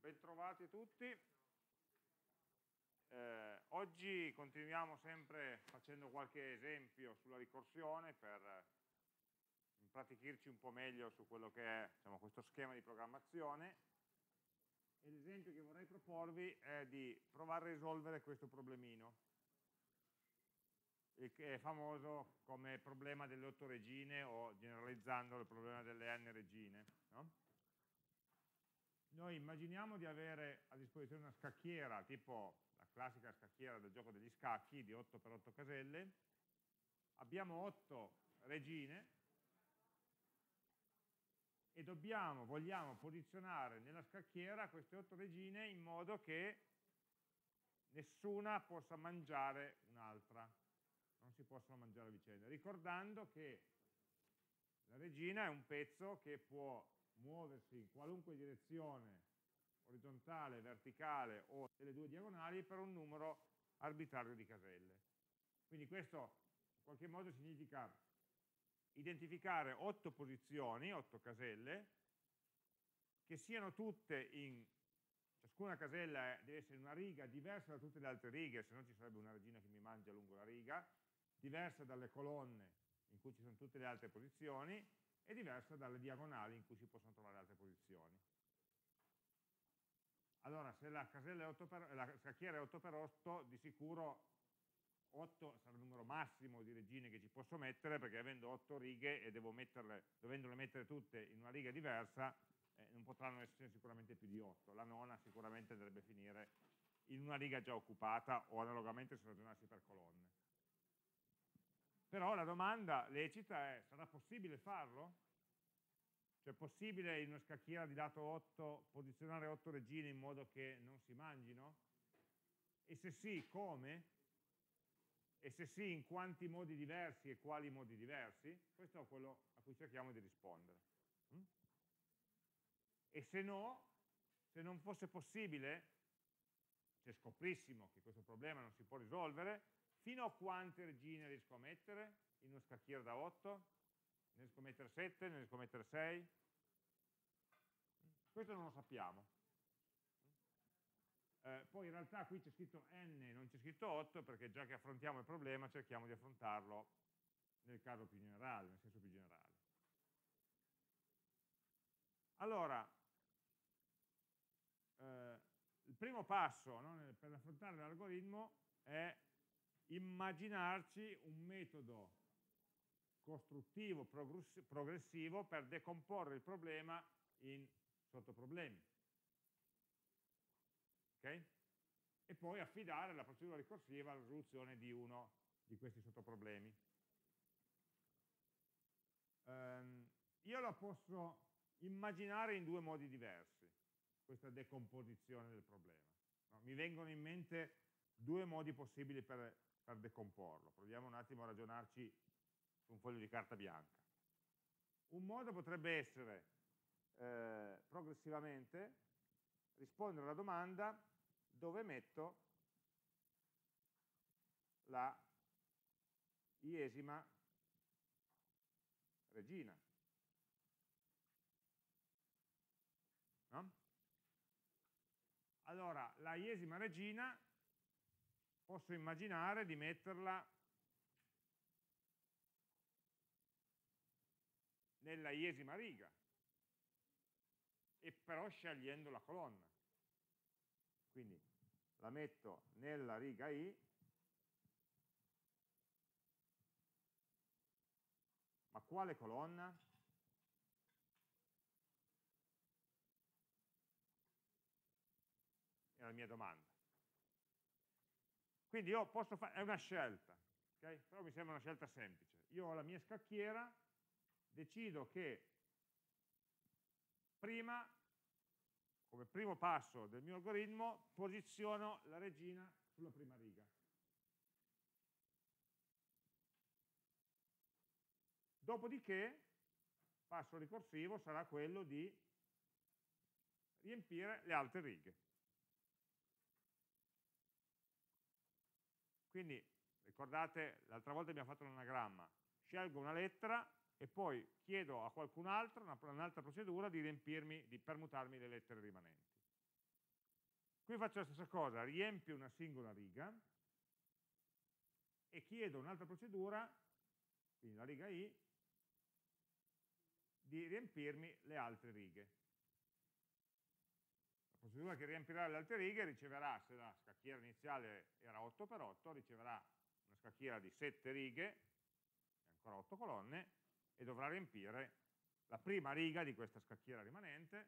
Bentrovati tutti. Oggi continuiamo sempre facendo qualche esempio sulla ricorsione per impratichirci un po' meglio su quello che è, diciamo, questo schema di programmazione. E l'esempio che vorrei proporvi è di provare a risolvere questo problemino, che è famoso come problema delle 8 regine o, generalizzando, il problema delle n regine, no? Noi immaginiamo di avere a disposizione una scacchiera, tipo la classica scacchiera del gioco degli scacchi, di 8x8 caselle, abbiamo 8 regine e vogliamo posizionare nella scacchiera queste 8 regine in modo che nessuna possa mangiare un'altra, non si possono mangiare a vicenda, ricordando che la regina è un pezzo che può muoversi in qualunque direzione, orizzontale, verticale o delle due diagonali, per un numero arbitrario di caselle. Quindi questo in qualche modo significa identificare 8 posizioni, 8 caselle, che siano tutte in... ciascuna casella deve essere in una riga diversa da tutte le altre righe, se no ci sarebbe una regina che mi mangia lungo la riga, diversa dalle colonne in cui ci sono tutte le altre posizioni, è diversa dalle diagonali in cui si possono trovare altre posizioni. Allora, se la scacchiera è 8x8, di sicuro 8 sarà il numero massimo di regine che ci posso mettere, perché avendo 8 righe e dovendole mettere tutte in una riga diversa, non potranno essere sicuramente più di 8. La nona sicuramente andrebbe a finire in una riga già occupata, o analogamente se ragionassi per colonne. Però la domanda lecita è: sarà possibile farlo? Cioè è possibile in una scacchiera di lato 8 posizionare 8 regine in modo che non si mangino? E se sì, come? E se sì, in quanti modi diversi e quali modi diversi? Questo è quello a cui cerchiamo di rispondere. E se no, se non fosse possibile, se scoprissimo che questo problema non si può risolvere, fino a quante regine riesco a mettere in una scacchiera da 8? Ne riesco a mettere 7? Ne riesco a mettere 6? Questo non lo sappiamo. Poi in realtà qui c'è scritto n, non c'è scritto 8, perché già che affrontiamo il problema cerchiamo di affrontarlo nel caso più generale, nel senso più generale. Allora, il primo passo, no, per affrontare l'algoritmo è immaginarci un metodo costruttivo, progressivo, per decomporre il problema in sottoproblemi. Okay? E poi affidare la procedura ricorsiva alla risoluzione di uno di questi sottoproblemi. Io la posso immaginare in due modi diversi, questa decomposizione del problema. No? Mi vengono in mente due modi possibili per decomporlo. Proviamo un attimo a ragionarci su un foglio di carta bianca. Un modo potrebbe essere progressivamente rispondere alla domanda: dove metto la iesima regina? No? Allora, la iesima regina posso immaginare di metterla nella iesima riga, e però scegliendo la colonna. Quindi la metto nella riga I, ma quale colonna? È la mia domanda. Quindi io posso fare, è una scelta, okay? Però mi sembra una scelta semplice. Io ho la mia scacchiera, decido che prima, come primo passo del mio algoritmo, posiziono la regina sulla prima riga. Dopodiché, passo ricorsivo sarà quello di riempire le altre righe. Quindi, ricordate, l'altra volta abbiamo fatto l'anagramma: scelgo una lettera e poi chiedo a qualcun altro, un'altra procedura, di riempirmi, di permutarmi le lettere rimanenti. Qui faccio la stessa cosa, riempio una singola riga e chiedo un'altra procedura, quindi la riga I, di riempirmi le altre righe. La procedura che riempirà le altre righe riceverà, se la scacchiera iniziale era 8x8, riceverà una scacchiera di 7 righe, e ancora 8 colonne, e dovrà riempire la prima riga di questa scacchiera rimanente.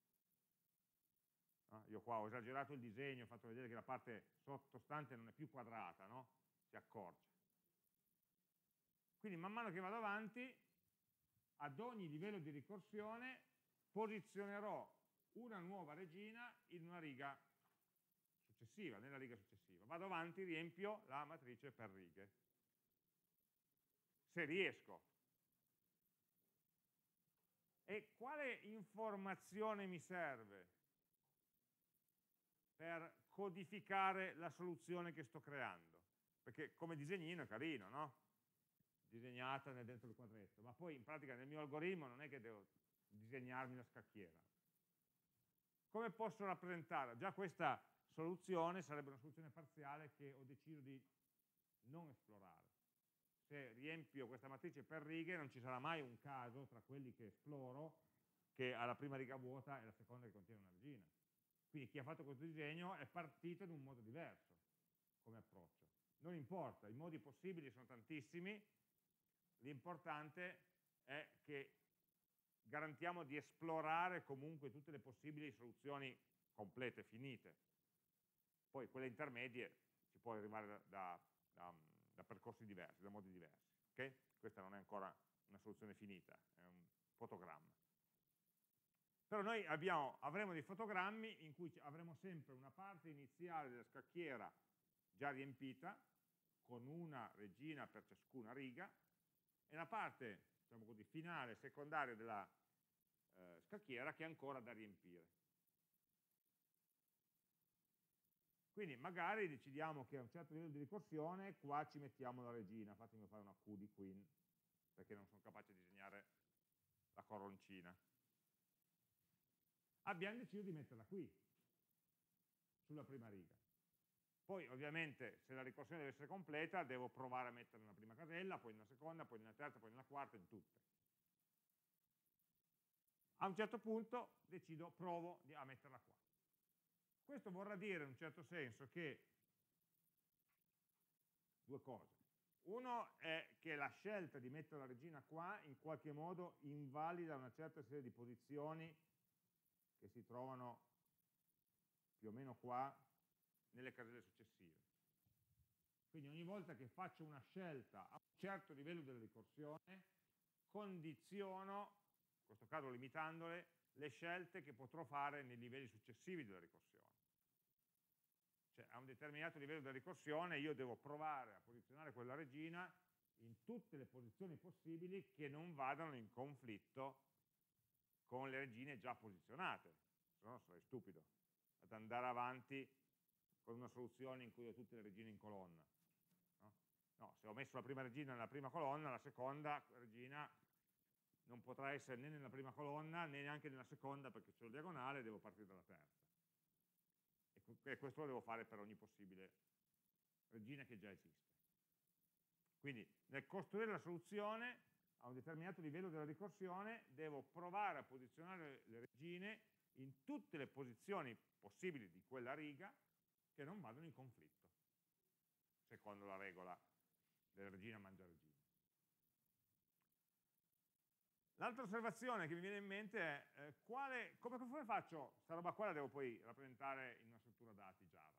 Io qua ho esagerato il disegno, ho fatto vedere che la parte sottostante non è più quadrata, no? Si accorcia. Quindi man mano che vado avanti, ad ogni livello di ricorsione posizionerò una nuova regina in una riga successiva, nella riga successiva. Vado avanti, riempio la matrice per righe. Se riesco. E quale informazione mi serve per codificare la soluzione che sto creando? Perché come disegnino è carino, no? Disegnata dentro il quadretto, ma poi in pratica nel mio algoritmo non è che devo disegnarmi la scacchiera. Come posso rappresentare? Già questa soluzione sarebbe una soluzione parziale che ho deciso di non esplorare. Se riempio questa matrice per righe non ci sarà mai un caso tra quelli che esploro che ha la prima riga vuota e la seconda che contiene una regina. Quindi chi ha fatto questo disegno è partito in un modo diverso come approccio. Non importa, i modi possibili sono tantissimi, l'importante è che garantiamo di esplorare comunque tutte le possibili soluzioni complete, finite. Poi quelle intermedie si può arrivare da percorsi diversi, da modi diversi. Okay? Questa non è ancora una soluzione finita, è un fotogramma. Però noi avremo dei fotogrammi in cui avremo sempre una parte iniziale della scacchiera già riempita, con una regina per ciascuna riga, e la parte, diciamo così, finale, secondaria della scacchiera che è ancora da riempire. Quindi magari decidiamo che a un certo livello di ricorsione qua ci mettiamo la regina, fatemi fare una Q di queen, perché non sono capace di disegnare la coroncina. Abbiamo deciso di metterla qui, sulla prima riga. Poi ovviamente se la ricorsione deve essere completa devo provare a metterla nella prima casella, poi nella seconda, poi nella terza, poi nella quarta, in tutte. A un certo punto provo a metterla qua. Questo vorrà dire in un certo senso che due cose. Uno è che la scelta di mettere la regina qua in qualche modo invalida una certa serie di posizioni che si trovano più o meno qua nelle caselle successive. Quindi ogni volta che faccio una scelta a un certo livello della ricorsione, condiziono, in questo caso limitandole, le scelte che potrò fare nei livelli successivi della ricorsione. Cioè a un determinato livello della ricorsione io devo provare a posizionare quella regina in tutte le posizioni possibili che non vadano in conflitto con le regine già posizionate, se no sarei stupido ad andare avanti con una soluzione in cui ho tutte le regine in colonna. No, se ho messo la prima regina nella prima colonna, la seconda regina non potrà essere né nella prima colonna né neanche nella seconda perché c'è la diagonale, devo partire dalla terza. E questo lo devo fare per ogni possibile regina che già esiste. Quindi nel costruire la soluzione a un determinato livello della ricorsione devo provare a posizionare le regine in tutte le posizioni possibili di quella riga che non vadano in conflitto, secondo la regola della regina mangia regina. L'altra osservazione che mi viene in mente è come faccio, questa roba qua la devo poi rappresentare in una struttura dati Java.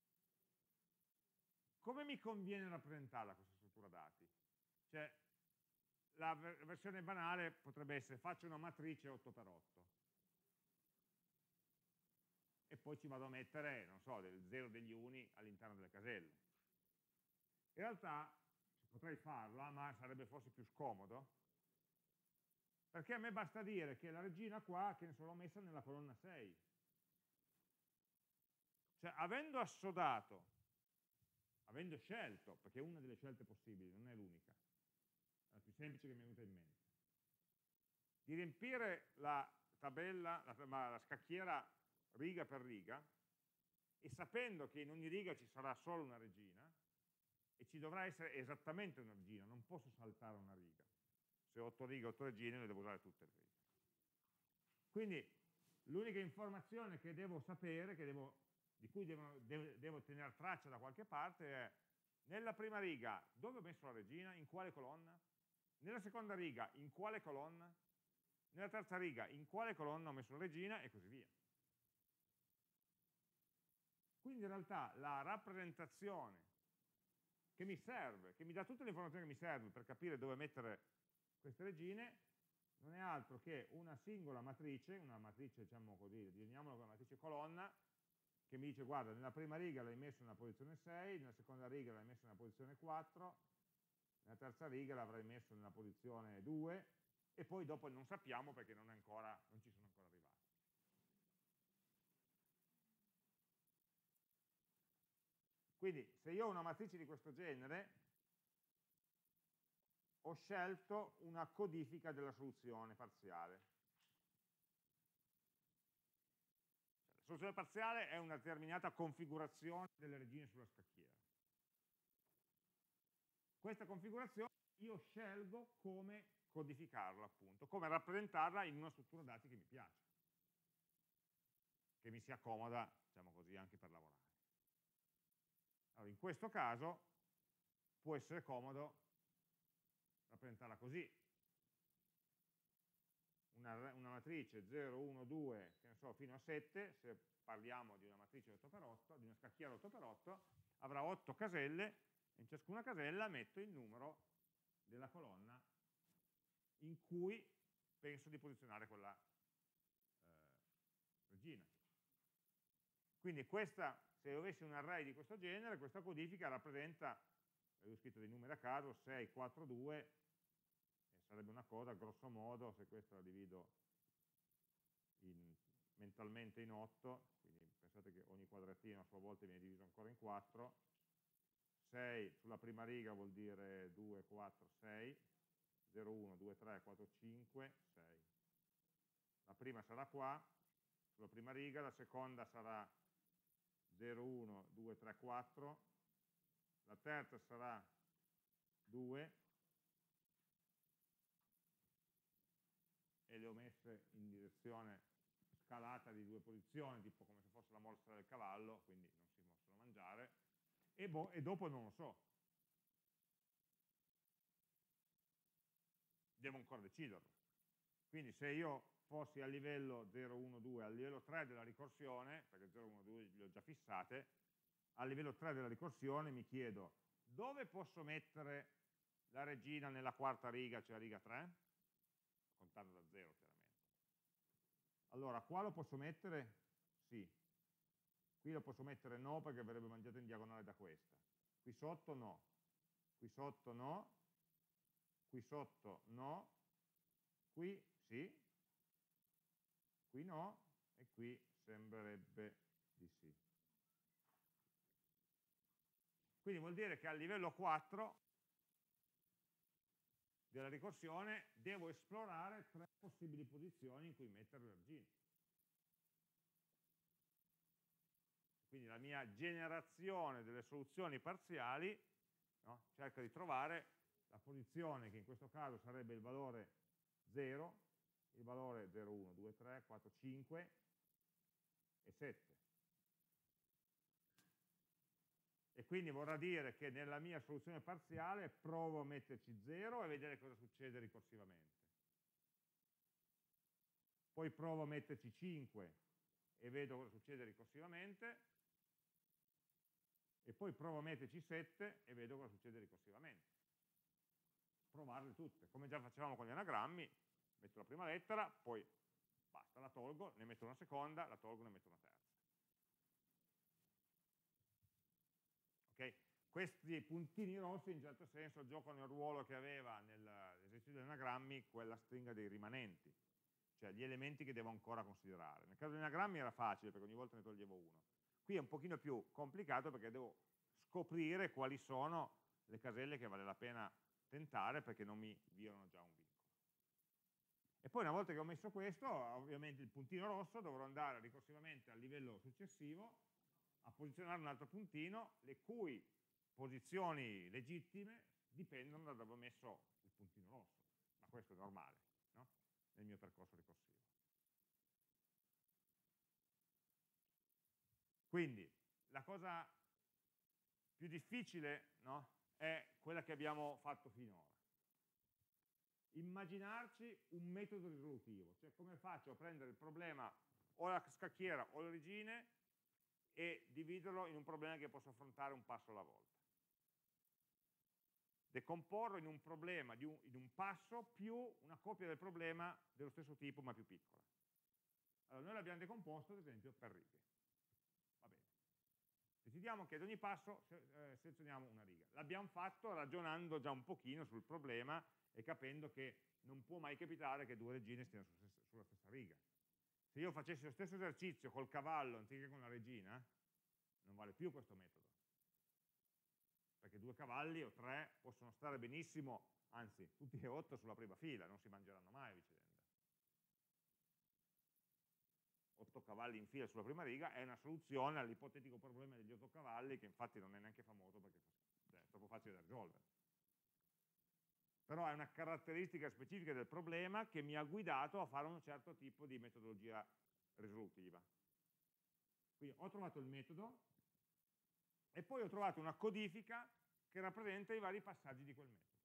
Come mi conviene rappresentarla questa struttura dati? Cioè, la versione banale potrebbe essere faccio una matrice 8x8 e poi ci vado a mettere, non so, del 0 degli uni all'interno delle caselle. In realtà potrei farla, ma sarebbe forse più scomodo, perché a me basta dire che la regina qua, che ne so, l'ho messa nella colonna 6. Cioè, avendo assodato, avendo scelto, perché è una delle scelte possibili, non è l'unica, è la più semplice che mi è venuta in mente, di riempire la tabella, la scacchiera riga per riga, e sapendo che in ogni riga ci sarà solo una regina, e ci dovrà essere esattamente una regina, non posso saltare una riga. Se ho 8 righe, 8 regine, le devo usare tutte le righe. Quindi l'unica informazione che devo sapere, di cui devo tenere traccia da qualche parte è: nella prima riga dove ho messo la regina, in quale colonna? Nella seconda riga in quale colonna? Nella terza riga in quale colonna ho messo la regina, e così via. Quindi in realtà la rappresentazione che mi serve, che mi dà tutte le informazioni che mi serve per capire dove mettere queste regine, non è altro che una singola matrice, una matrice, diciamo così, disegniamola come matrice colonna, che mi dice: guarda, nella prima riga l'hai messo nella posizione 6, nella seconda riga l'hai messo nella posizione 4, nella terza riga l'avrai messo nella posizione 2, e poi dopo non sappiamo perché non ci sono ancora arrivati. Quindi se io ho una matrice di questo genere, ho scelto una codifica della soluzione parziale. La soluzione parziale è una determinata configurazione delle regine sulla scacchiera. Questa configurazione io scelgo come codificarla, appunto, come rappresentarla in una struttura dati che mi piace, che mi sia comoda, diciamo così, anche per lavorare. Allora, in questo caso può essere comodo rappresentarla così: una matrice 0, 1, 2, che ne so, fino a 7, se parliamo di una matrice 8x8, di una scacchiera 8x8, avrà 8 caselle, e in ciascuna casella metto il numero della colonna in cui penso di posizionare quella regina. Quindi questa, se avessi un array di questo genere, questa codifica rappresenta, avevo scritto dei numeri a caso, 6, 4, 2, e sarebbe una cosa, grosso modo, se questa la divido mentalmente in 8, quindi pensate che ogni quadratino a sua volta viene diviso ancora in 4, 6 sulla prima riga vuol dire 2, 4, 6, 0, 1, 2, 3, 4, 5, 6. La prima sarà qua, sulla prima riga, la seconda sarà 0, 1, 2, 3, 4, la terza sarà 2, e le ho messe in direzione scalata di 2 posizioni, tipo come se fosse la morsa del cavallo, quindi non si possono mangiare, e dopo non lo so. Devo ancora deciderlo. Quindi se io fossi a livello 0, 1, 2, a livello 3 della ricorsione, perché 0, 1, 2 le ho già fissate, a livello 3 della ricorsione mi chiedo: dove posso mettere la regina nella quarta riga, cioè la riga 3? Contando da 0 chiaramente. Allora, qua lo posso mettere? Sì. Qui lo posso mettere no, perché verrebbe mangiato in diagonale da questa. Qui sotto no. Qui sotto no. Qui sotto no. Qui sì. Qui no. E qui sembrerebbe di sì. Quindi vuol dire che a livello 4 della ricorsione devo esplorare 3 possibili posizioni in cui mettere le regine. Quindi la mia generazione delle soluzioni parziali, no, cerca di trovare la posizione che in questo caso sarebbe il valore 0, il valore 0, 1, 2, 3, 4, 5 e 7. E quindi vorrà dire che nella mia soluzione parziale provo a metterci 0 e vedere cosa succede ricorsivamente. Poi provo a metterci 5 e vedo cosa succede ricorsivamente. E poi provo a metterci 7 e vedo cosa succede ricorsivamente. Provarle tutte, come già facevamo con gli anagrammi: metto la prima lettera, poi basta, la tolgo, ne metto una seconda, la tolgo, ne metto una terza. Okay? Questi puntini rossi in certo senso giocano il ruolo che aveva nell'esercizio degli anagrammi quella stringa dei rimanenti, cioè gli elementi che devo ancora considerare. Nel caso degli anagrammi era facile, perché ogni volta ne toglievo uno. Qui è un pochino più complicato, perché devo scoprire quali sono le caselle che vale la pena tentare, perché non mi violano già un vincolo. E poi una volta che ho messo questo, ovviamente il puntino rosso, dovrò andare ricorsivamente al livello successivo a posizionare un altro puntino, le cui posizioni legittime dipendono da dove ho messo il puntino rosso, ma questo è normale, no? Nel mio percorso ricorsivo. Quindi la cosa più difficile, no, è quella che abbiamo fatto finora. Immaginarci un metodo risolutivo, cioè come faccio a prendere il problema o la scacchiera o l'origine e dividerlo in un problema che posso affrontare un passo alla volta. Decomporlo in un problema in un passo più una copia del problema dello stesso tipo ma più piccola. Allora noi l'abbiamo decomposto ad esempio per righe. Va bene. Decidiamo che ad ogni passo selezioniamo una riga. L'abbiamo fatto ragionando già un pochino sul problema e capendo che non può mai capitare che due regine stiano sulla stessa riga. Se io facessi lo stesso esercizio col cavallo anziché con la regina, non vale più questo metodo. Perché 2 cavalli o 3 possono stare benissimo, anzi tutti e 8 sulla prima fila, non si mangeranno mai a vicenda. 8 cavalli in fila sulla prima riga è una soluzione all'ipotetico problema degli 8 cavalli, che infatti non è neanche famoso perché è troppo facile da risolvere. Però è una caratteristica specifica del problema che mi ha guidato a fare un certo tipo di metodologia risolutiva. Quindi ho trovato il metodo e poi ho trovato una codifica che rappresenta i vari passaggi di quel metodo.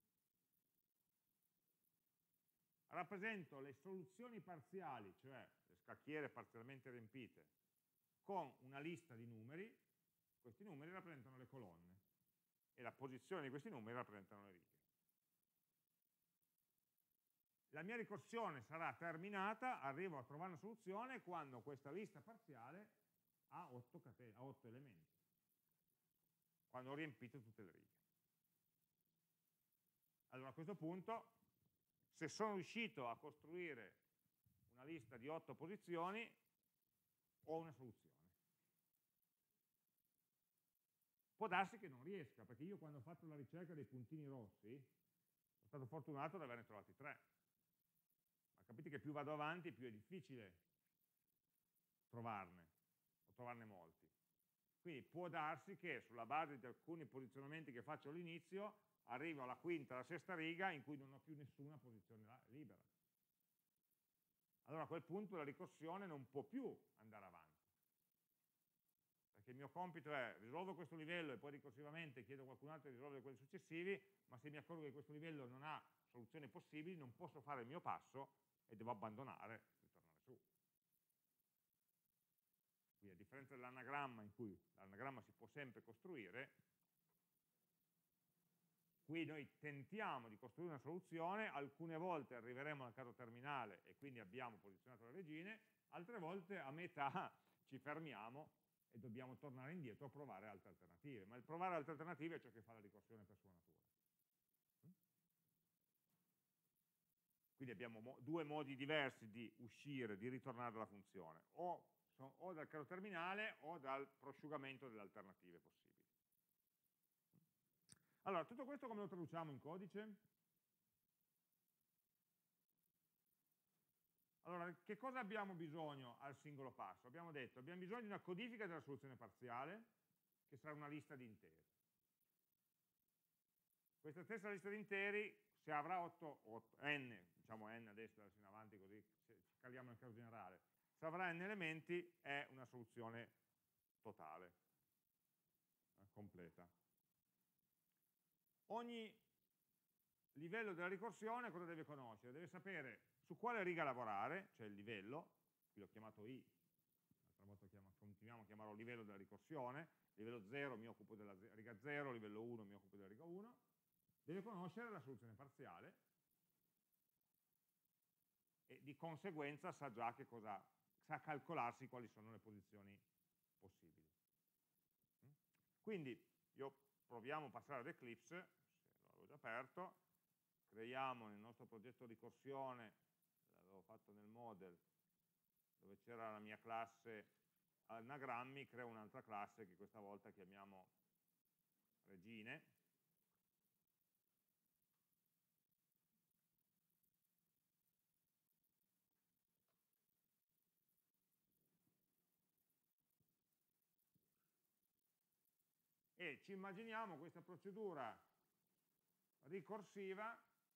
Rappresento le soluzioni parziali, cioè le scacchiere parzialmente riempite, con una lista di numeri. Questi numeri rappresentano le colonne e la posizione di questi numeri rappresentano le righe. La mia ricorsione sarà terminata, arrivo a trovare una soluzione quando questa lista parziale ha 8 elementi, quando ho riempito tutte le righe. Allora a questo punto, se sono riuscito a costruire una lista di 8 posizioni, ho una soluzione. Può darsi che non riesca, perché io quando ho fatto la ricerca dei puntini rossi, sono stato fortunato ad averne trovati 3. Ma capite che più vado avanti, più è difficile trovarne, o trovarne molti. Quindi può darsi che sulla base di alcuni posizionamenti che faccio all'inizio, arrivo alla quinta, alla sesta riga in cui non ho più nessuna posizione libera. Allora a quel punto la ricorsione non può più andare avanti. Perché il mio compito è risolvo questo livello e poi ricorsivamente chiedo a qualcun altro di risolvere quelli successivi, ma se mi accorgo che questo livello non ha soluzioni possibili, non posso fare il mio passo e devo abbandonare e tornare su. Quindi a differenza dell'anagramma, in cui l'anagramma si può sempre costruire, qui noi tentiamo di costruire una soluzione, alcune volte arriveremo al caso terminale e quindi abbiamo posizionato le regine, altre volte a metà ci fermiamo e dobbiamo tornare indietro a provare altre alternative. Ma il provare altre alternative è ciò che fa la ricorsione per sua natura. Quindi abbiamo 2 modi diversi di uscire, di ritornare dalla funzione, o dal caso terminale o dal prosciugamento delle alternative possibili. Allora, tutto questo come lo traduciamo in codice? Allora, che cosa abbiamo bisogno al singolo passo? Abbiamo detto, abbiamo bisogno di una codifica della soluzione parziale, che sarà una lista di interi. Questa stessa lista di interi, se avrà n, diciamo n adesso, adesso in avanti così ci caliamo nel caso generale, se avrà n elementi è una soluzione totale, completa. Ogni livello della ricorsione cosa deve conoscere? Deve sapere su quale riga lavorare, cioè il livello, qui l'ho chiamato I, l'altra volta continuiamo a chiamarlo livello della ricorsione, livello 0 mi occupo della riga 0, livello 1 mi occupo della riga 1, deve conoscere la soluzione parziale e di conseguenza sa già che cosa, sa calcolarsi quali sono le posizioni possibili. Quindi io proviamo a passare ad Eclipse, se l'avevo già aperto, creiamo nel nostro progetto ricorsione, l'avevo fatto nel model, dove c'era la mia classe anagrammi, creo un'altra classe che questa volta chiamiamo regine. e ci immaginiamo questa procedura ricorsiva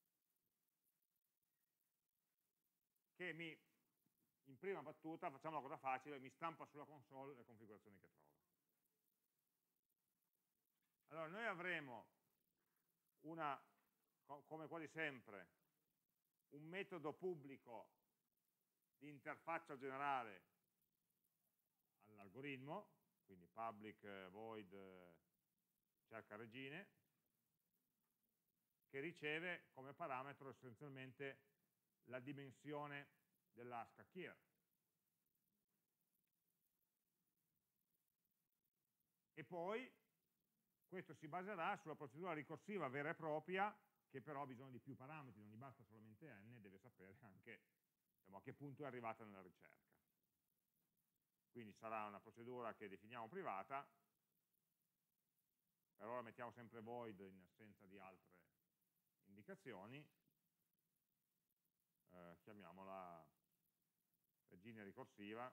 che in prima battuta, facciamo la cosa facile, mi stampa sulla console le configurazioni che trova. Allora, noi avremo come quasi sempre, un metodo pubblico di interfaccia generale all'algoritmo, quindi public void cerca regine, che riceve come parametro essenzialmente la dimensione della scacchiera. E poi questo si baserà sulla procedura ricorsiva vera e propria, che però ha bisogno di più parametri, non gli basta solamente n, deve sapere anche, diciamo, a che punto è arrivata nella ricerca. Quindi sarà una procedura che definiamo privata, per ora mettiamo sempre void in assenza di altre indicazioni, chiamiamola regina ricorsiva,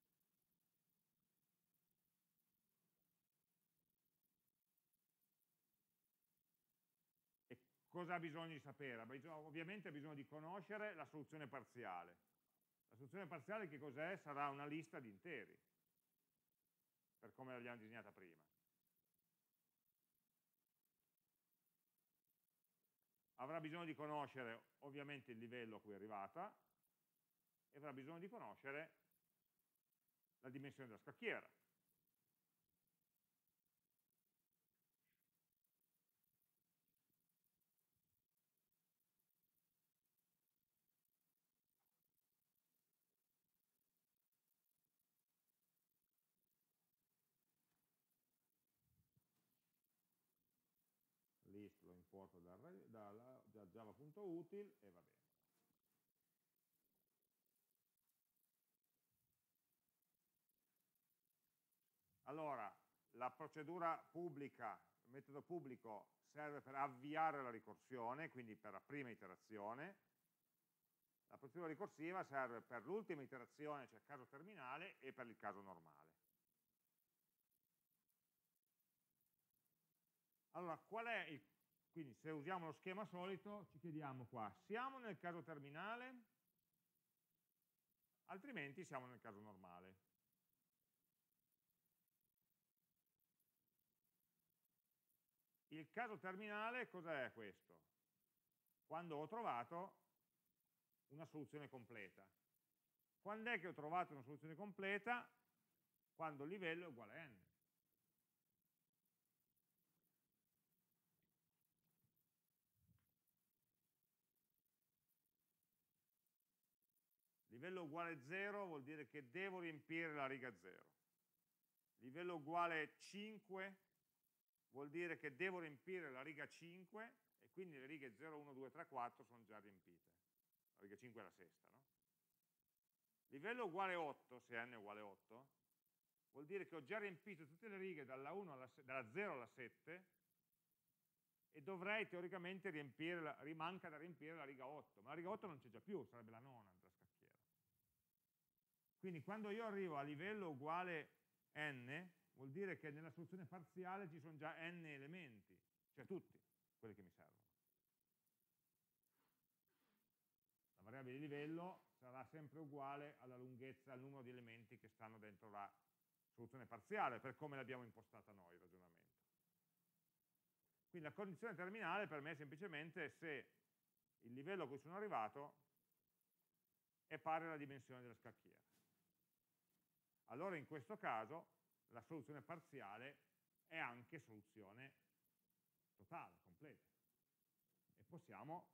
e cosa ha bisogno di sapere? Ovviamente ha bisogno di conoscere la soluzione parziale. La soluzione parziale che cos'è? Sarà una lista di interi, per come l'abbiamo disegnata prima. Avrà bisogno di conoscere ovviamente il livello a cui è arrivata e avrà bisogno di conoscere la dimensione della scacchiera. List lo importo da java.util e va bene. Allora, la procedura pubblica, il metodo pubblico serve per avviare la ricorsione, quindi per la prima iterazione. La procedura ricorsiva serve per l'ultima iterazione, cioè il caso terminale, e per il caso normale. Allora, quindi se usiamo lo schema solito, ci chiediamo qua, siamo nel caso terminale? Altrimenti siamo nel caso normale. Il caso terminale cos'è questo? Quando ho trovato una soluzione completa. Quando è che ho trovato una soluzione completa? Quando il livello è uguale a n. Livello uguale 0 vuol dire che devo riempire la riga 0. Livello uguale 5 vuol dire che devo riempire la riga 5 e quindi le righe 0, 1, 2, 3, 4 sono già riempite. La riga 5 è la sesta, no? Livello uguale 8, se n è uguale 8, vuol dire che ho già riempito tutte le righe dalla 0 alla 7 e dovrei teoricamente manca da riempire la riga 8, ma la riga 8 non c'è già più, sarebbe la nona della scacchiera. Quindi quando io arrivo a livello uguale n, vuol dire che nella soluzione parziale ci sono già n elementi, cioè tutti quelli che mi servono. La variabile di livello sarà sempre uguale alla lunghezza, al numero di elementi che stanno dentro la soluzione parziale, per come l'abbiamo impostata noi il ragionamento. Quindi la condizione terminale per me è semplicemente se il livello a cui sono arrivato è pari alla dimensione della scacchiera. Allora in questo caso la soluzione parziale è anche soluzione totale, completa. E possiamo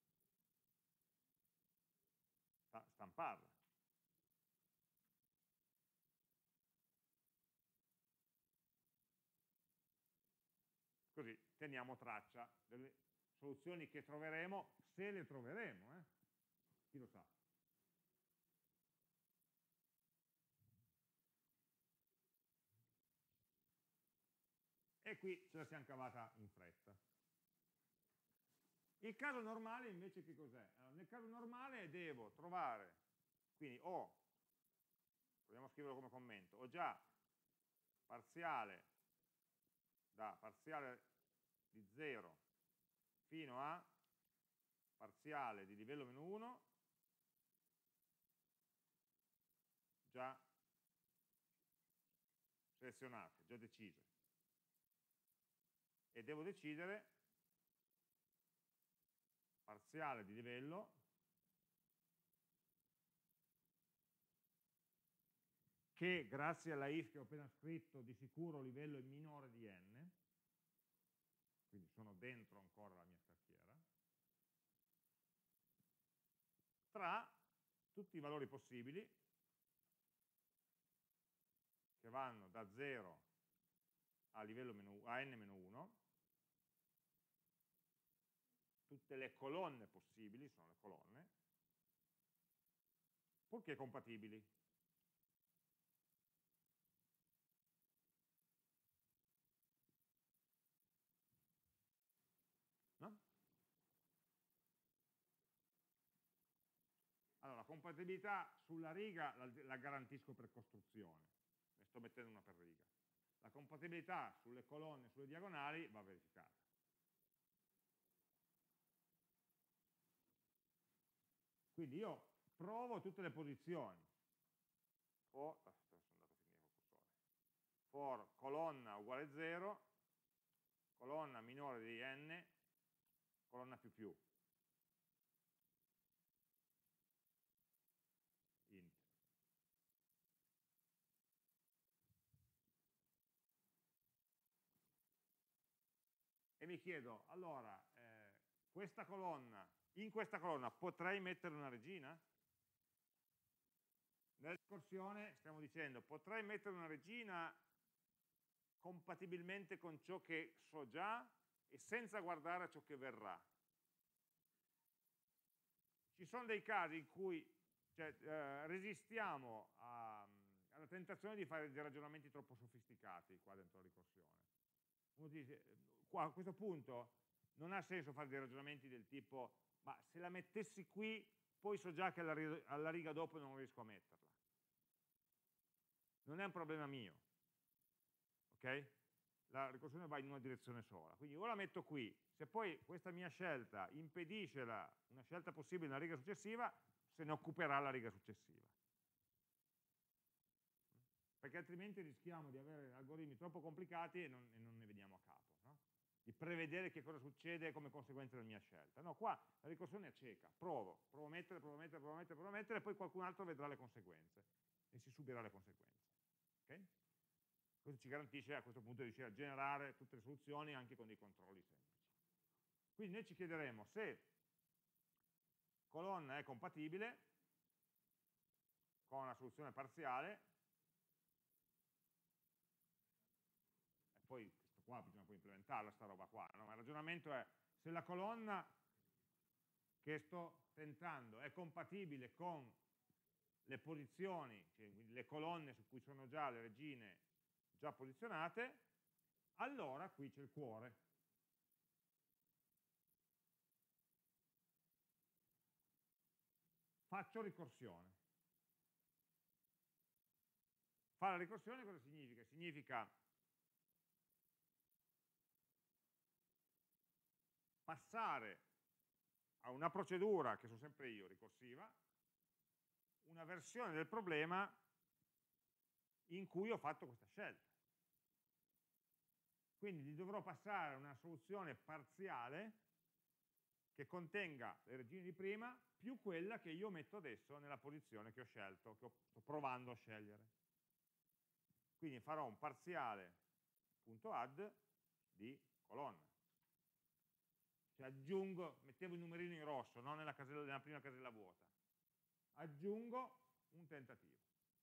stamparla. Così teniamo traccia delle soluzioni che troveremo, se le troveremo, chi lo sa. E qui ce la siamo cavata in fretta. Il caso normale invece che cos'è? Allora, nel caso normale devo trovare, quindi proviamo a scriverlo come commento, ho già parziale da parziale di 0 fino a parziale di livello meno 1 già selezionate, già decise. E devo decidere parziale di livello che grazie alla if che ho appena scritto di sicuro livello è minore di n, quindi sono dentro ancora la mia scacchiera, tra tutti i valori possibili che vanno da 0 a livello a n-1, tutte le colonne possibili, sono le colonne, purché compatibili. No? Allora, la compatibilità sulla riga la garantisco per costruzione, ne sto mettendo una per riga. La compatibilità sulle colonne, sulle diagonali va verificata. Quindi io provo tutte le posizioni. For colonna uguale 0, colonna minore di n, colonna più più. Int. E mi chiedo, allora, in questa colonna potrei mettere una regina? Nella ricorsione stiamo dicendo, potrei mettere una regina compatibilmente con ciò che so già e senza guardare a ciò che verrà. Ci sono dei casi in cui resistiamo alla tentazione di fare dei ragionamenti troppo sofisticati qua dentro la ricorsione. Uno dice, qua a questo punto non ha senso fare dei ragionamenti del tipo, ma se la mettessi qui, poi so già che alla riga dopo non riesco a metterla. Non è un problema mio, ok? La ricorsione va in una direzione sola, quindi o la metto qui, se poi questa mia scelta impedisce una scelta possibile nella riga successiva, se ne occuperà la riga successiva. Perché altrimenti rischiamo di avere algoritmi troppo complicati e non ne veniamo a capo, no? Di prevedere che cosa succede come conseguenza della mia scelta. No, qua la ricorsione è cieca, provo a mettere, e poi qualcun altro vedrà le conseguenze e si subirà le conseguenze. Okay? Questo ci garantisce a questo punto di riuscire a generare tutte le soluzioni anche con dei controlli semplici. Quindi noi ci chiederemo se colonna è compatibile con una soluzione parziale, e poi questo qua bisogna poi implementarla, sta roba qua, no? Ma il ragionamento è se la colonna che sto tentando è compatibile con le posizioni, cioè le colonne su cui sono già le regine già posizionate, allora qui c'è il cuore. Faccio ricorsione. Fare la ricorsione cosa significa? Significa passare a una procedura, che sono sempre io, ricorsiva, una versione del problema in cui ho fatto questa scelta. Quindi gli dovrò passare a una soluzione parziale che contenga le regine di prima più quella che io metto adesso nella posizione che ho scelto, che sto provando a scegliere. Quindi farò un parziale.add di colonna. Cioè aggiungo, mettevo il numerino in rosso, no? nella prima casella vuota. Aggiungo un tentativo.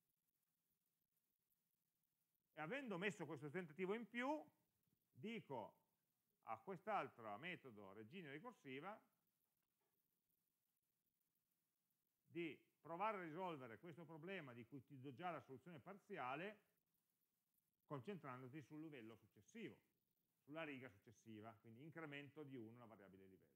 E avendo messo questo tentativo in più, dico a quest'altro metodo regina ricorsiva di provare a risolvere questo problema di cui ti do già la soluzione parziale concentrandoti sul livello successivo, sulla riga successiva, quindi incremento di 1 la variabile livello.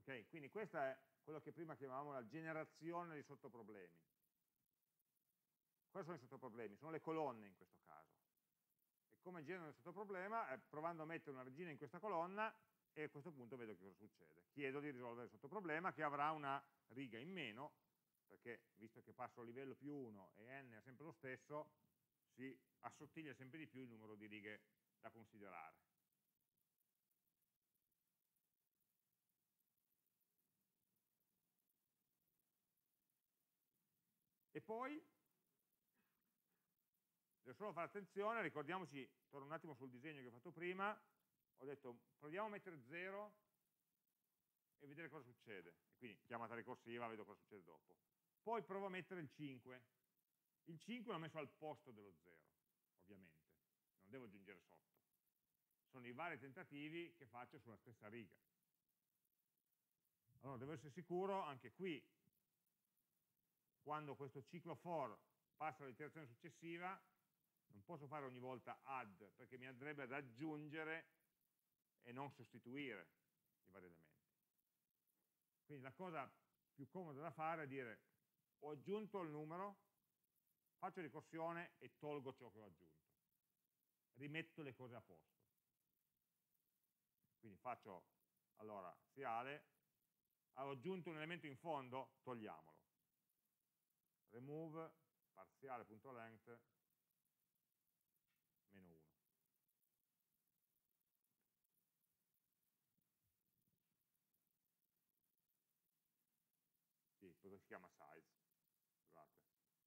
Okay? Quindi questo è quello che prima chiamavamo la generazione di sottoproblemi. Quali sono i sottoproblemi? Sono le colonne in questo caso. E come genero il sottoproblema? Provando a mettere una regina in questa colonna e a questo punto vedo che cosa succede. Chiedo di risolvere il sottoproblema che avrà una riga in meno, perché visto che passo a livello più 1 e n è sempre lo stesso, si assottiglia sempre di più il numero di righe da considerare. E poi, devo solo fare attenzione, ricordiamoci, torno un attimo sul disegno che ho fatto prima, ho detto proviamo a mettere 0 e vedere cosa succede. E quindi chiamata ricorsiva, vedo cosa succede dopo. Poi provo a mettere il 5. Il 5 l'ho messo al posto dello 0, ovviamente. Non devo aggiungere sotto. Sono i vari tentativi che faccio sulla stessa riga. Allora devo essere sicuro, anche qui, quando questo ciclo for passa all'iterazione successiva, non posso fare ogni volta add, perché mi andrebbe ad aggiungere e non sostituire i vari elementi. Quindi la cosa più comoda da fare è dire ho aggiunto il numero, faccio ricorsione e tolgo ciò che ho aggiunto. Rimetto le cose a posto. Quindi faccio, allora, triale, ho aggiunto un elemento in fondo, togliamolo. Remove parziale.length meno 1. Sì, cosa si chiama size, scusate.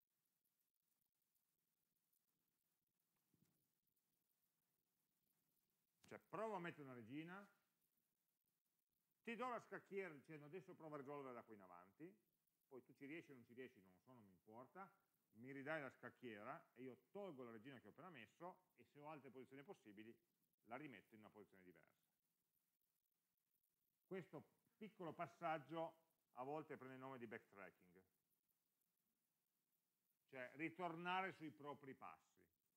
Cioè provo a mettere una regina, ti do la scacchiera dicendo adesso prova a risolvere da qui in avanti, poi tu ci riesci o non ci riesci, non lo so, non mi importa, mi ridai la scacchiera e io tolgo la regina che ho appena messo e se ho altre posizioni possibili la rimetto in una posizione diversa. Questo piccolo passaggio a volte prende il nome di backtracking, cioè ritornare sui propri passi.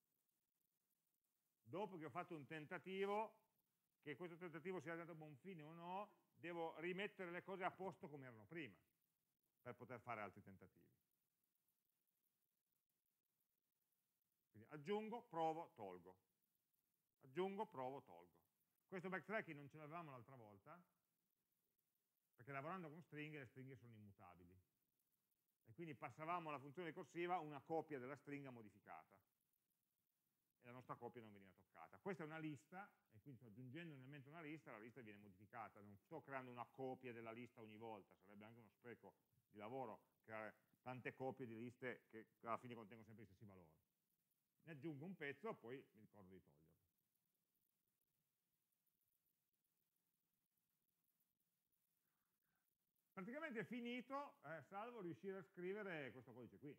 Dopo che ho fatto un tentativo, che questo tentativo sia andato a buon fine o no, devo rimettere le cose a posto come erano prima, per poter fare altri tentativi. Quindi aggiungo, provo, tolgo. Aggiungo, provo, tolgo. Questo backtracking non ce l'avevamo l'altra volta, perché lavorando con stringhe, le stringhe sono immutabili. E quindi passavamo alla funzione ricorsiva una copia della stringa modificata. E la nostra copia non veniva toccata. Questa è una lista, e quindi sto aggiungendo un elemento a una lista, la lista viene modificata. Non sto creando una copia della lista ogni volta, sarebbe anche uno spreco di lavoro creare tante copie di liste che alla fine contengono sempre gli stessi valori. Ne aggiungo un pezzo, poi mi ricordo di toglierlo. Praticamente è finito, salvo riuscire a scrivere questo codice qui.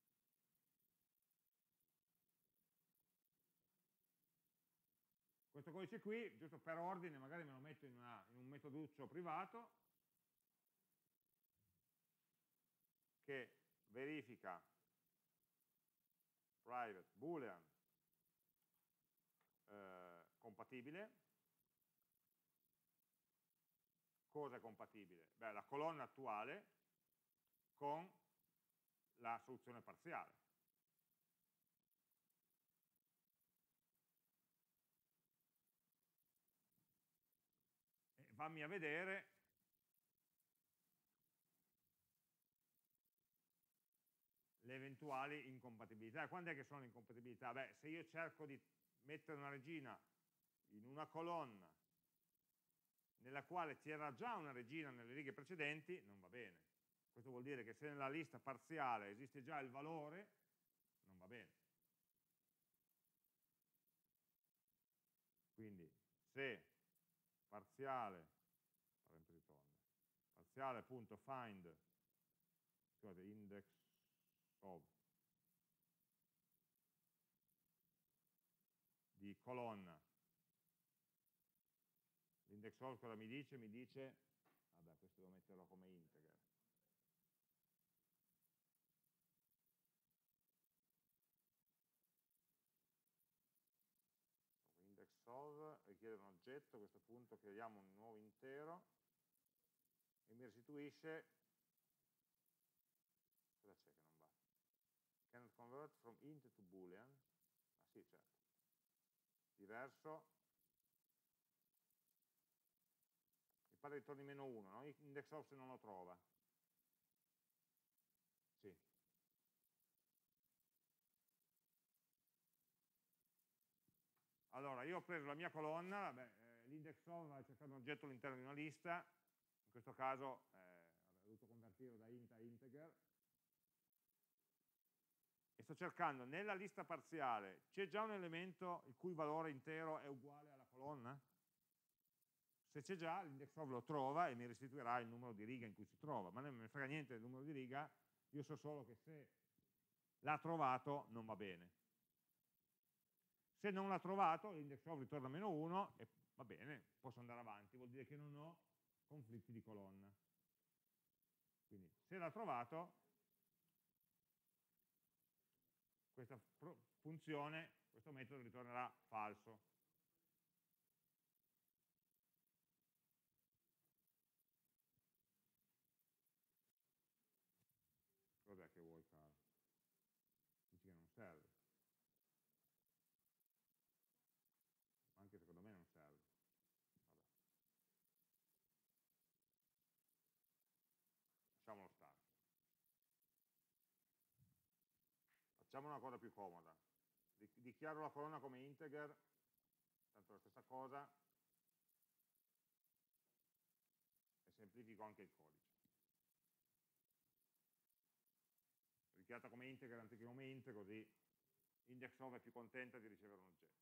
Questo codice qui, giusto per ordine, magari me lo metto in un metoduccio privato che verifica private boolean compatibile. Cosa è compatibile? Beh, la colonna attuale con la soluzione parziale. E fammi a vedere le eventuali incompatibilità. Quando è che sono le incompatibilità? Beh, se io cerco di mettere una regina in una colonna nella quale c'era già una regina nelle righe precedenti, non va bene. Questo vuol dire che se nella lista parziale esiste già il valore, non va bene. Quindi se parziale, parziale.find, scusate, index of di colonna, l'index of cosa mi dice? Mi dice, vabbè, questo devo metterlo come integer. Index of richiede un oggetto, a questo punto creiamo un nuovo intero, e mi restituisce, cosa c'è che non va? Cannot convert from int to boolean, ah sì certo, diverso, mi pare ritorni -1, no? Index of se non lo trova, sì. Allora, io ho preso la mia colonna, l'index of ha cercato un oggetto all'interno di una lista, in questo caso ho dovuto convertirlo da int a integer, e sto cercando nella lista parziale, c'è già un elemento il cui valore intero è uguale alla colonna? Se c'è già, l'index of lo trova e mi restituirà il numero di riga in cui si trova, ma non me ne frega niente del numero di riga, io so solo che se l'ha trovato non va bene. Se non l'ha trovato, l'index of ritorna -1 e va bene, posso andare avanti, vuol dire che non ho conflitti di colonna. Quindi se l'ha trovato, questa funzione, questo metodo ritornerà falso. Cos'è che vuoi, caro? Dici che non serve. Ma anche secondo me non serve. Vabbè. Lasciamolo stare. Facciamo una cosa più comoda. Dichiaro la colonna come integer, tanto la stessa cosa, e semplifico anche il codice. Dichiarata come integer anziché come int, così index of è più contenta di ricevere un oggetto.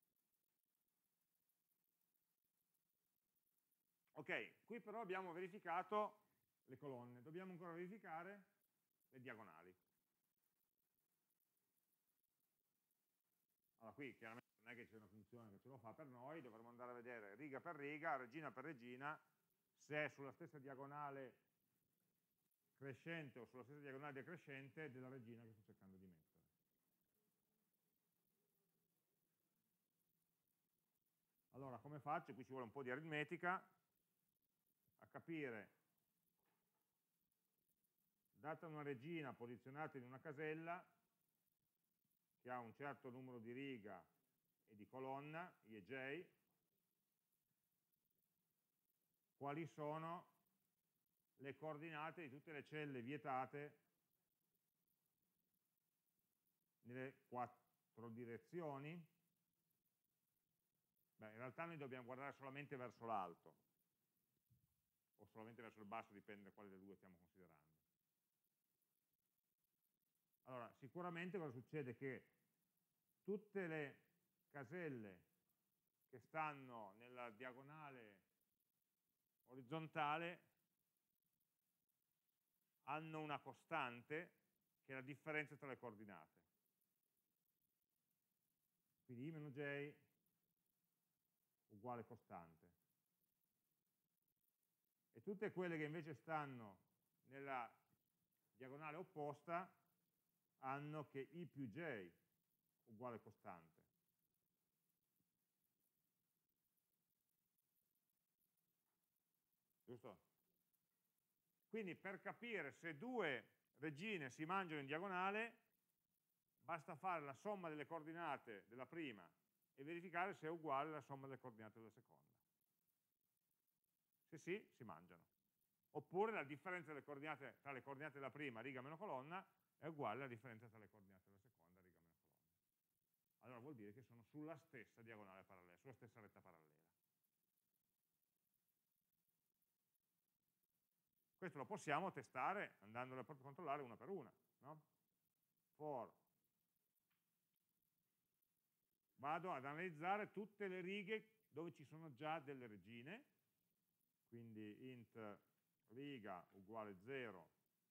Ok, qui però abbiamo verificato le colonne, dobbiamo ancora verificare le diagonali. Allora qui chiaramente non è che c'è una funzione che ce lo fa per noi, dovremo andare a vedere riga per riga, regina per regina, se è sulla stessa diagonale crescente o sulla stessa diagonale decrescente della regina che sto cercando di mettere. Allora come faccio? Qui ci vuole un po' di aritmetica a capire, data una regina posizionata in una casella che ha un certo numero di riga e di colonna, I e J, quali sono le coordinate di tutte le celle vietate nelle 4 direzioni. Beh, in realtà noi dobbiamo guardare solamente verso l'alto, o solamente verso il basso, dipende da quale delle due stiamo considerando. Allora, sicuramente cosa succede? Che tutte le caselle che stanno nella diagonale orizzontale hanno una costante che è la differenza tra le coordinate. Quindi I-J uguale costante. E tutte quelle che invece stanno nella diagonale opposta hanno che I più J uguale costante. Giusto? Quindi per capire se due regine si mangiano in diagonale, basta fare la somma delle coordinate della prima e verificare se è uguale alla somma delle coordinate della seconda. Se sì, si mangiano. Oppure la differenza delle coordinate tra le coordinate della prima, riga meno colonna, è uguale alla differenza tra le coordinate della seconda, riga meno colonna. Allora vuol dire che sono sulla stessa diagonale parallela, sulla stessa retta parallela. Questo lo possiamo testare andandole a controllare una per una. No? For vado ad analizzare tutte le righe dove ci sono già delle regine, quindi int riga uguale 0,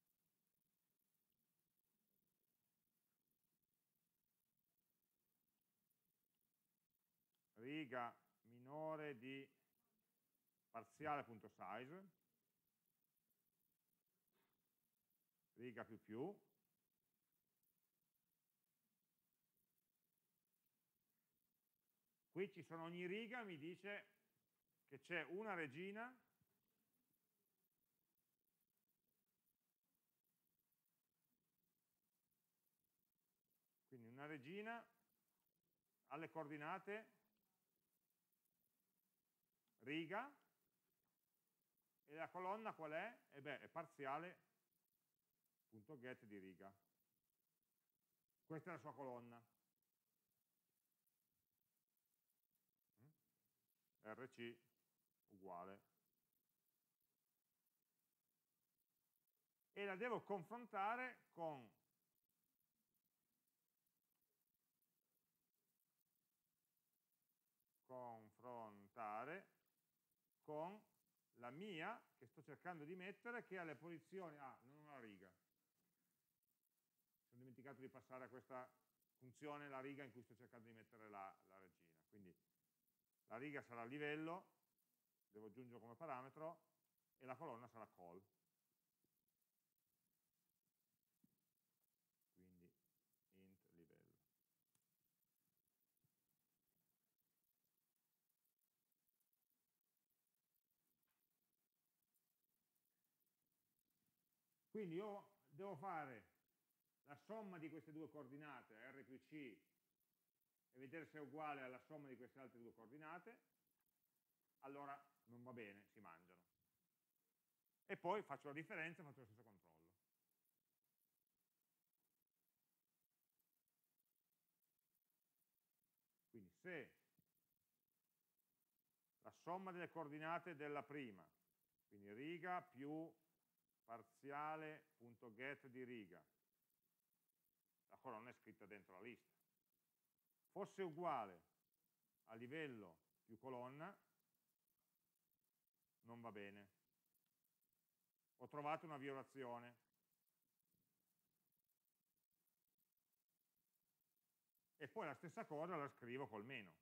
riga minore di parziale.size, riga più più, qui ci sono ogni riga, mi dice che c'è una regina regina alle coordinate riga, e la colonna qual è? E beh, è parziale.get di riga. Questa è la sua colonna. RC uguale. E la devo confrontare con la mia, che sto cercando di mettere, che ha le posizioni, non ha la riga. Sono dimenticato di passare a questa funzione la riga in cui sto cercando di mettere la regina. Quindi la riga sarà livello, devo aggiungere come parametro, e la colonna sarà col. Quindi int livello. Quindi io devo fare la somma di queste due coordinate, R più C, e vedere se è uguale alla somma di queste altre due coordinate, allora non va bene, si mangiano. E poi faccio la differenza e faccio lo stesso controllo. Quindi se la somma delle coordinate della prima, quindi riga più parziale.get di riga, la colonna è scritta dentro la lista, fosse uguale a livello più colonna, non va bene. Ho trovato una violazione. E poi la stessa cosa la scrivo col meno.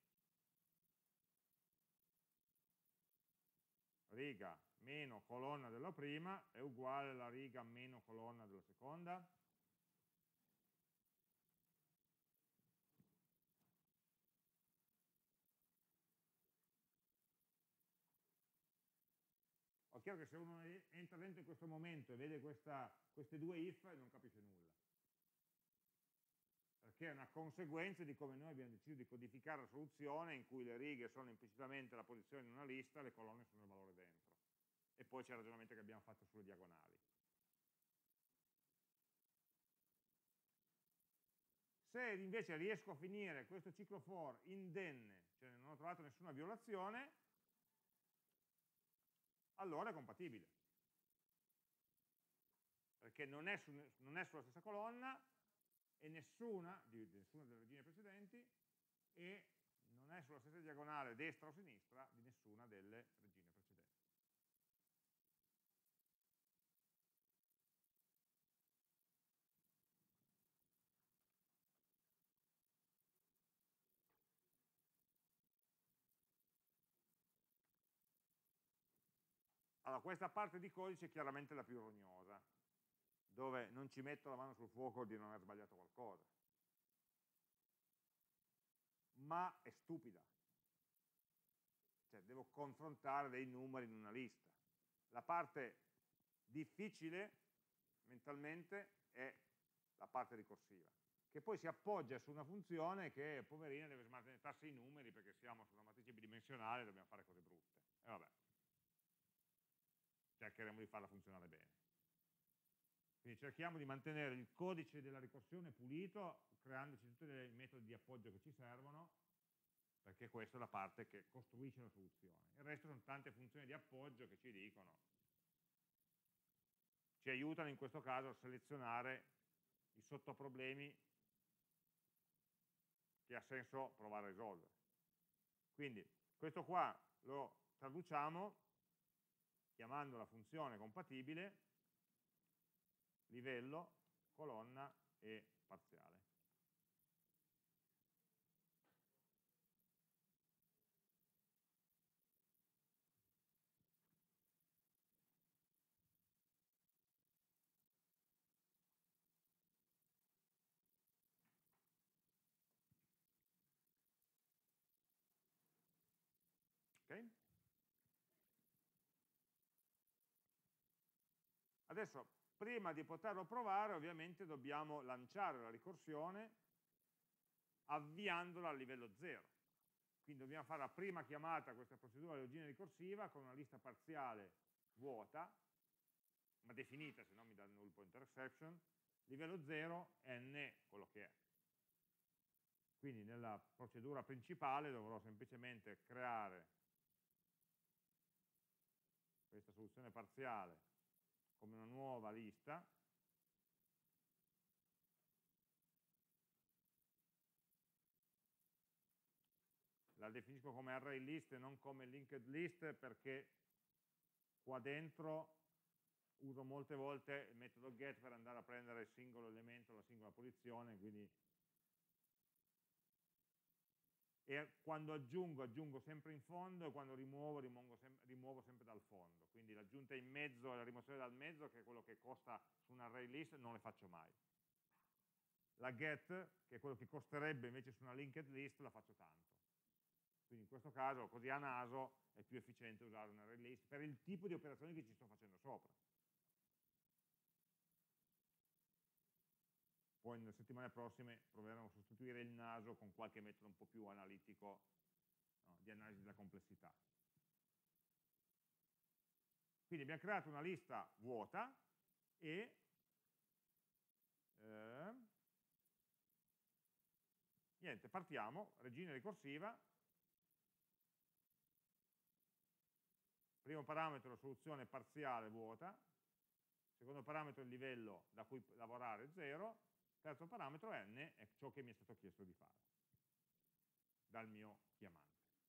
Riga meno colonna della prima è uguale alla riga meno colonna della seconda. È chiaro che se uno entra dentro in questo momento e vede queste due if non capisce nulla, perché è una conseguenza di come noi abbiamo deciso di codificare la soluzione, in cui le righe sono implicitamente la posizione in una lista, le colonne sono il valore dentro. E poi c'è il ragionamento che abbiamo fatto sulle diagonali. Se invece riesco a finire questo ciclo for indenne, cioè non ho trovato nessuna violazione, allora è compatibile. Perché non è sulla stessa colonna, e nessuna delle regine precedenti, e non è sulla stessa diagonale destra o sinistra di nessuna delle regine precedenti. Allora, questa parte di codice è chiaramente la più rognosa, dove non ci metto la mano sul fuoco di non aver sbagliato qualcosa. Ma è stupida. Cioè, devo confrontare dei numeri in una lista. La parte difficile, mentalmente, è la parte ricorsiva, che poi si appoggia su una funzione che, poverina, deve smanettarsi i numeri, perché siamo su una matrice bidimensionale e dobbiamo fare cose brutte. E vabbè, cercheremo di farla funzionare bene. Quindi cerchiamo di mantenere il codice della ricorsione pulito, creandoci tutti i metodi di appoggio che ci servono, perché questa è la parte che costruisce la soluzione. Il resto sono tante funzioni di appoggio che ci dicono, ci aiutano in questo caso a selezionare i sottoproblemi che ha senso provare a risolvere. Quindi questo qua lo traduciamo chiamando la funzione compatibile livello, colonna e parziale. Okay? Adesso, prima di poterlo provare, ovviamente dobbiamo lanciare la ricorsione avviandola al livello 0. Quindi dobbiamo fare la prima chiamata a questa procedura di login ricorsiva con una lista parziale vuota, ma definita, se no mi dà il null pointer exception, livello 0, n quello che è. Quindi nella procedura principale dovrò semplicemente creare questa soluzione parziale come una nuova lista, la definisco come array list e non come linked list perché qua dentro uso molte volte il metodo get per andare a prendere il singolo elemento, la singola posizione, quindi e quando aggiungo sempre in fondo e quando rimuovo sempre dal fondo. Quindi l'aggiunta in mezzo e la rimozione dal mezzo, che è quello che costa su un array list, non le faccio mai. La get, che è quello che costerebbe invece su una linked list, la faccio tanto. Quindi in questo caso, così a naso, è più efficiente usare un array list per il tipo di operazioni che ci sto facendo sopra. Poi nelle settimane prossime proveremo a sostituire il naso con qualche metodo un po' più analitico, no, di analisi della complessità. Quindi abbiamo creato una lista vuota e niente, partiamo, regina ricorsiva, primo parametro soluzione parziale vuota, secondo parametro il livello da cui lavorare 0, terzo parametro n è ciò che mi è stato chiesto di fare dal mio chiamante.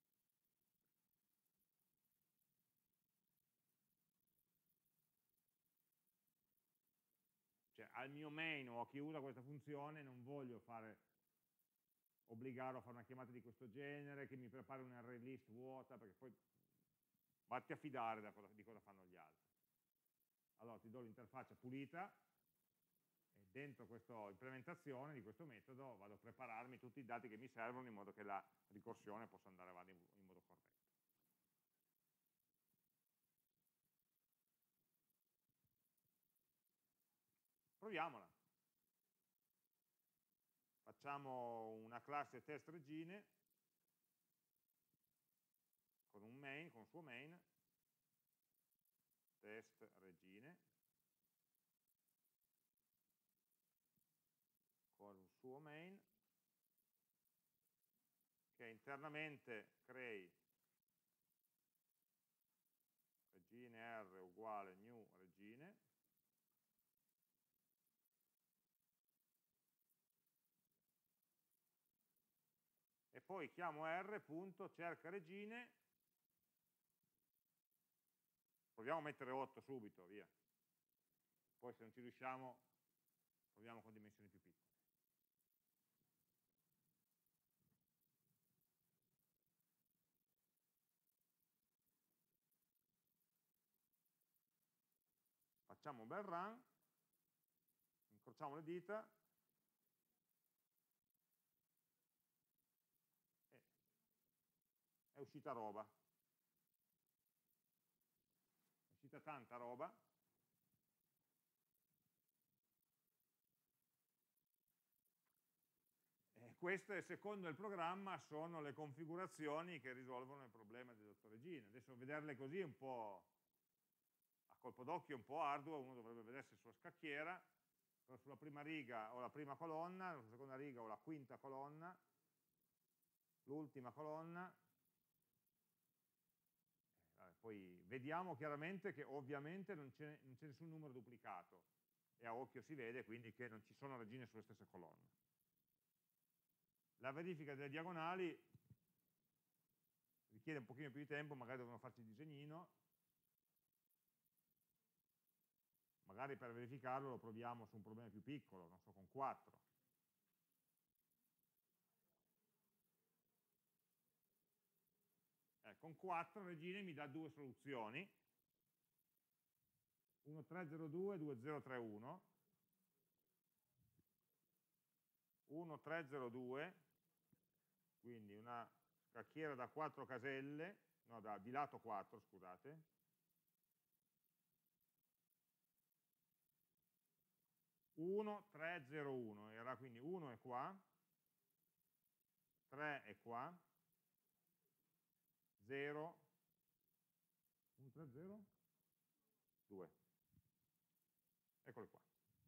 Cioè al mio main o a chi usa questa funzione non voglio obbligarlo a fare una chiamata di questo genere, che mi prepari un array list vuota, perché poi vatti a fidare di cosa fanno gli altri. Allora ti do l'interfaccia pulita e dentro questa implementazione di questo metodo vado a prepararmi tutti i dati che mi servono in modo che la ricorsione possa andare avanti in modo corretto. Proviamola. Facciamo una classe test regine con un main, con un suo main, test regine, con un suo main, che internamente crei regine r uguale new regine, e poi chiamo r.cerca regine, proviamo a mettere 8 subito, via. Poi se non ci riusciamo proviamo con dimensioni più piccole. Facciamo un bel run, incrociamo le dita, e è uscita roba. È uscita tanta roba. Queste, secondo il programma, sono le configurazioni che risolvono il problema del dottor Regine. Adesso vederle così è un po' a colpo d'occhio, un po' arduo, uno dovrebbe vedersi sulla scacchiera, però sulla prima riga ho la prima colonna, sulla seconda riga ho la quinta colonna, l'ultima colonna, poi vediamo chiaramente che ovviamente non c'è nessun numero duplicato, e a occhio si vede quindi che non ci sono regine sulle stesse colonne. La verifica delle diagonali richiede un pochino più di tempo, magari devono farci il disegnino, magari per verificarlo lo proviamo su un problema più piccolo, non so, con 4. Con 4 regine mi dà due soluzioni, 1302 e 2031, 1302, quindi una scacchiera da 4 caselle, no, di lato 4, scusate, (1, 3, 0, 1), era quindi 1 è qua, 3 è qua, 0, 1, 3, 0, 2. Eccole qua.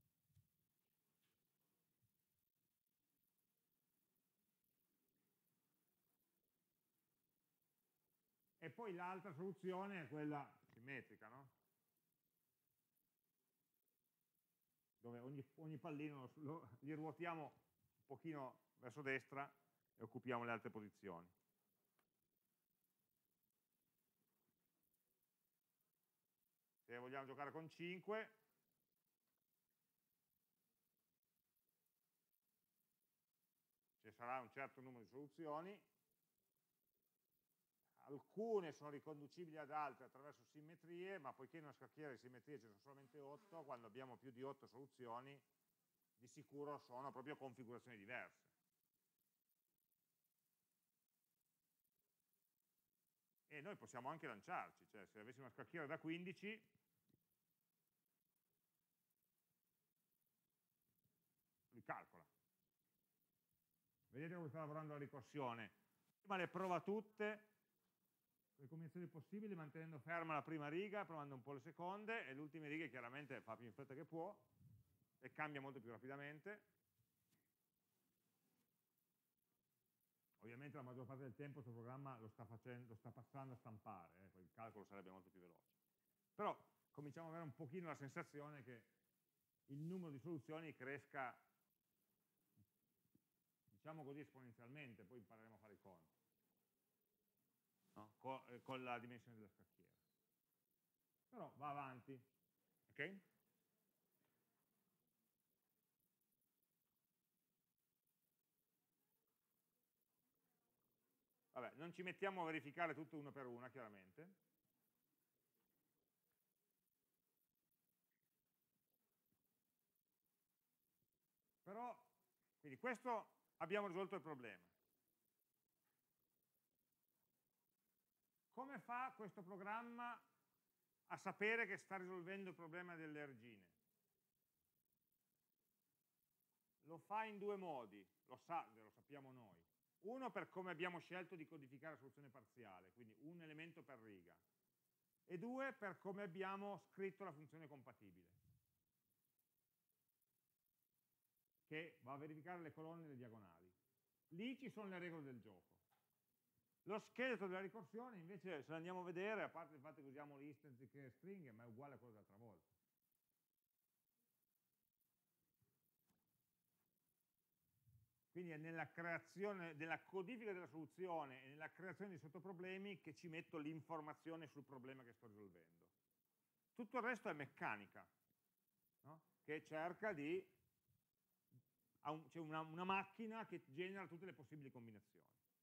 E poi l'altra soluzione è quella simmetrica, no? Dove ogni pallino gli ruotiamo un pochino verso destra e occupiamo le altre posizioni. Se vogliamo giocare con 5, ci sarà un certo numero di soluzioni, alcune sono riconducibili ad altre attraverso simmetrie, ma poiché in una scacchiera di simmetrie ci sono solamente 8, quando abbiamo più di 8 soluzioni, di sicuro sono proprio configurazioni diverse. E noi possiamo anche lanciarci, cioè se avessimo una scacchiera da 15, lui calcola. Vedete come sta lavorando la ricorsione. Prima le prova tutte, le combinazioni possibili, mantenendo ferma la prima riga, provando un po' le seconde, e le ultime righe chiaramente fa più in fretta che può, e cambia molto più rapidamente. Ovviamente la maggior parte del tempo questo programma lo sta passando a stampare, il calcolo sarebbe molto più veloce. Però cominciamo ad avere un pochino la sensazione che il numero di soluzioni cresca, diciamo così, esponenzialmente, poi impareremo a fare i conti, no? Con la dimensione della scacchiera. Però va avanti, ok? Vabbè, non ci mettiamo a verificare tutto uno per una, chiaramente. Però, quindi questo abbiamo risolto il problema. Come fa questo programma a sapere che sta risolvendo il problema delle argine? Lo fa in due modi, lo sappiamo noi. Uno per come abbiamo scelto di codificare la soluzione parziale, quindi un elemento per riga. E due per come abbiamo scritto la funzione compatibile, che va a verificare le colonne e le diagonali. Lì ci sono le regole del gioco. Lo scheletro della ricorsione invece, se lo andiamo a vedere, a parte il fatto che usiamo list anziché stringhe, ma è uguale a quello dell'altra volta. Quindi è nella creazione, della codifica della soluzione e nella creazione di sottoproblemi che ci metto l'informazione sul problema che sto risolvendo. Tutto il resto è meccanica, no? Che cerca di... c'è una macchina che genera tutte le possibili combinazioni.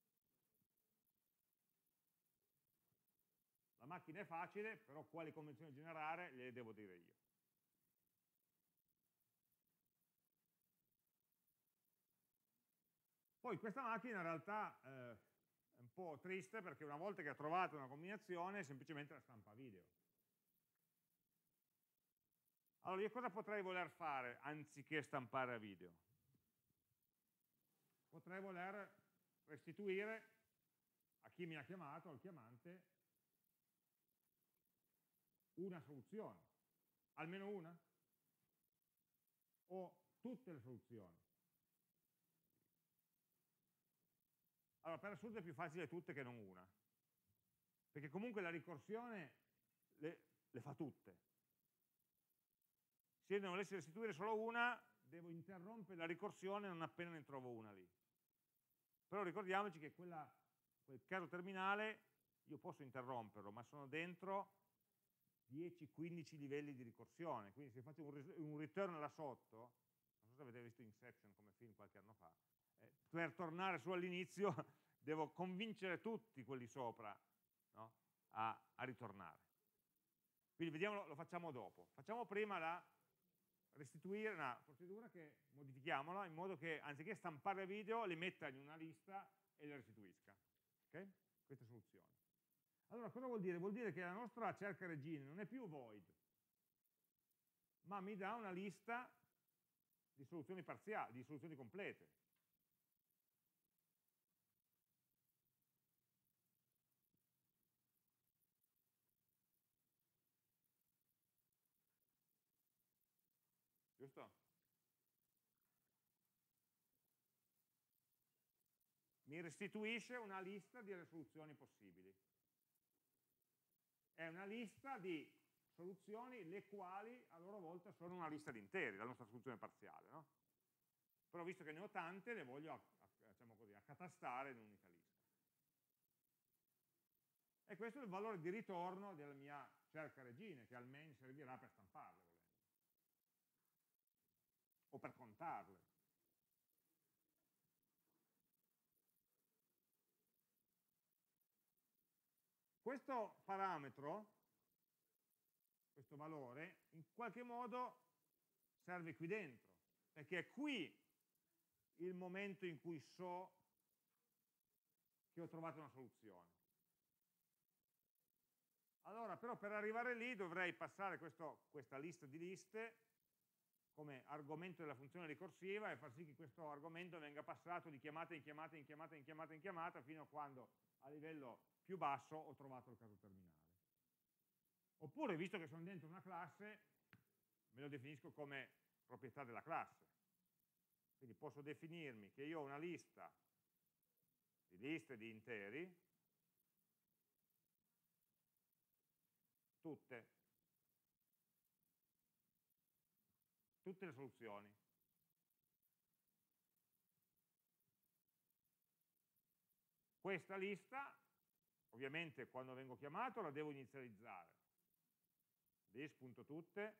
La macchina è facile, però quali convenzioni generare le devo dire io. Poi questa macchina in realtà è un po' triste perché una volta che ha trovato una combinazione semplicemente la stampa a video. Allora io cosa potrei voler fare anziché stampare a video? Potrei voler restituire a chi mi ha chiamato, al chiamante, una soluzione, almeno una, o tutte le soluzioni. Allora, per assurdo è più facile tutte che non una, perché comunque la ricorsione le fa tutte. Se io ne volessi restituire solo una, devo interrompere la ricorsione non appena ne trovo una lì. Però ricordiamoci che quel caso terminale io posso interromperlo, ma sono dentro 10-15 livelli di ricorsione, quindi se faccio un return là sotto, non so se avete visto Inception come film qualche anno fa, per tornare su all'inizio devo convincere tutti quelli sopra, no? a ritornare. Quindi vediamo, lo facciamo dopo. Facciamo prima la restituire, una procedura che modifichiamola in modo che anziché stampare video li metta in una lista e le restituisca. Ok? Questa soluzione. Allora cosa vuol dire? Vuol dire che la nostra cerca regine non è più void, ma mi dà una lista di soluzioni parziali, di soluzioni complete. giusto? Mi restituisce una lista di soluzioni possibili. È una lista di soluzioni le quali a loro volta sono una lista di interi, la nostra soluzione parziale, no? Però visto che ne ho tante, le voglio diciamo così, accatastare in un'unica lista. E questo è il valore di ritorno della mia cerca regine, che al main servirà per stamparle, volendo. O per contarle. Questo parametro, questo valore, in qualche modo serve qui dentro, perché è qui il momento in cui so che ho trovato una soluzione. Allora, però, per arrivare lì dovrei passare questa lista di liste come argomento della funzione ricorsiva e far sì che questo argomento venga passato di chiamata in chiamata in chiamata in chiamata in chiamata fino a quando a livello più basso ho trovato il caso terminale. Oppure, visto che sono dentro una classe, me lo definisco come proprietà della classe. Quindi posso definirmi che io ho una lista di liste di interi, tutte le soluzioni. Questa lista, ovviamente quando vengo chiamato, la devo inizializzare. This.tutte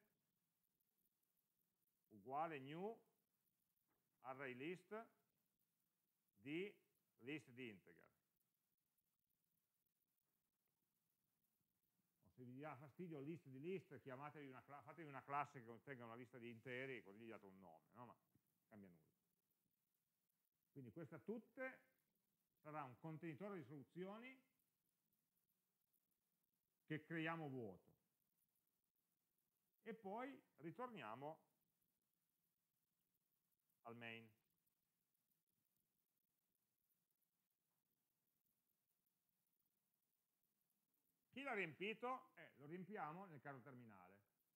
uguale new array list di list di integer. Se vi dà fastidio list di list, fatevi una classe che contenga una lista di interi, così gli date un nome, no? Ma non cambia nulla. Quindi questa tutte sarà un contenitore di soluzioni che creiamo vuoto. E poi ritorniamo al main. Chi l'ha riempito? Lo riempiamo nel caso terminale.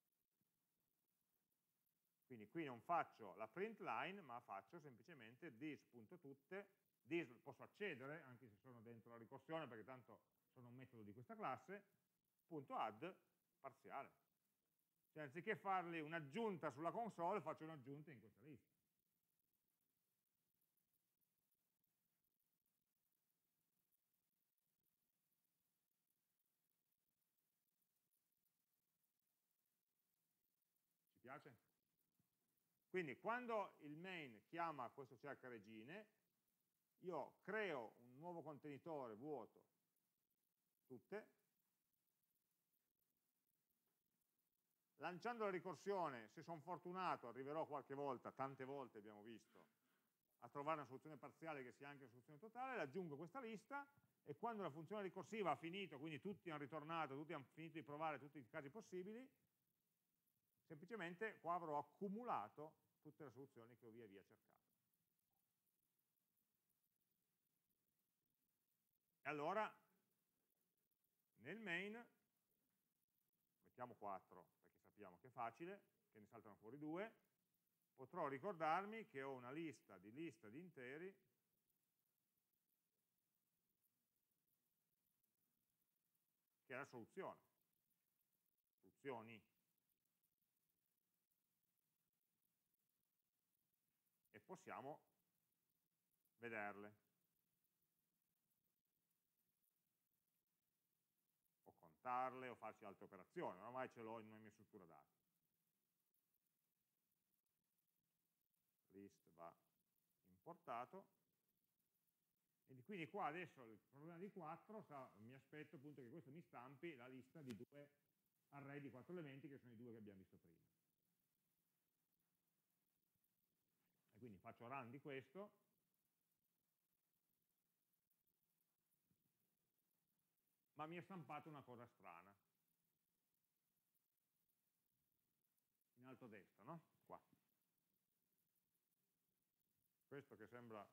Quindi qui non faccio la print line, ma faccio semplicemente this.tutte, this posso accedere, anche se sono dentro la ricorsione, perché tanto sono un metodo di questa classe, .add parziale. Cioè, anziché fargli un'aggiunta sulla console, faccio un'aggiunta in questa lista. Ci piace? Quindi quando il main chiama questo cerca regine, io creo un nuovo contenitore vuoto, tutte, lanciando la ricorsione, se sono fortunato, arriverò qualche volta, tante volte abbiamo visto, a trovare una soluzione parziale che sia anche una soluzione totale, aggiungo questa lista e quando la funzione ricorsiva ha finito, quindi tutti hanno ritornato, tutti hanno finito di provare tutti i casi possibili, semplicemente qua avrò accumulato tutte le soluzioni che ho via via cercato. E allora, nel main, mettiamo 4, perché sappiamo che è facile, che ne saltano fuori 2, potrò ricordarmi che ho una lista di interi che è la soluzione, soluzioni, e possiamo vederle o contarle o farci altre operazioni, ormai ce l'ho in una mia struttura dati. List va importato e quindi qua adesso il problema di 4 mi aspetto appunto che questo mi stampi la lista di 2 array di 4 elementi che sono i 2 che abbiamo visto prima. E quindi faccio run di questo ma mi è stampato una cosa strana in alto a destra, no? Qua. Questo che sembra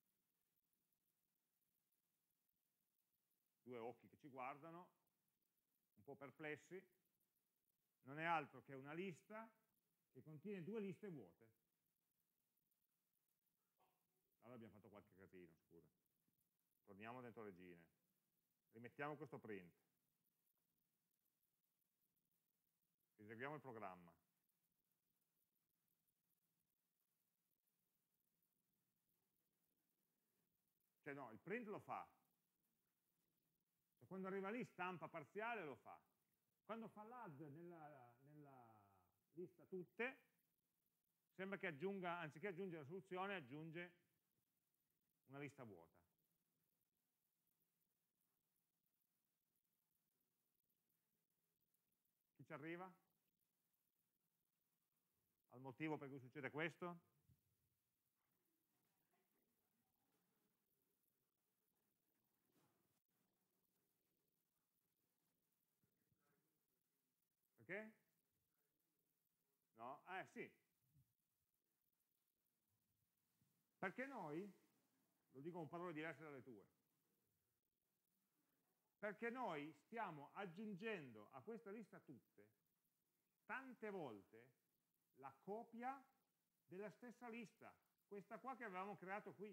due occhi che ci guardano, un po' perplessi, non è altro che una lista che contiene 2 liste vuote. Allora abbiamo fatto qualche casino, scusa. Torniamo dentro regine. Rimettiamo questo print. Eseguiamo il programma. Cioè no, il print lo fa. Cioè, quando arriva lì stampa parziale lo fa. Quando fa l'add nella lista tutte, sembra che aggiunga, anziché aggiungere la soluzione, aggiunge una lista vuota. Chi ci arriva? Al motivo per cui succede questo? Perché? No? Sì. Perché noi, lo dico con parole diverse dalle tue, perché noi stiamo aggiungendo a questa lista tutte tante volte la copia della stessa lista, questa qua che avevamo creato qui.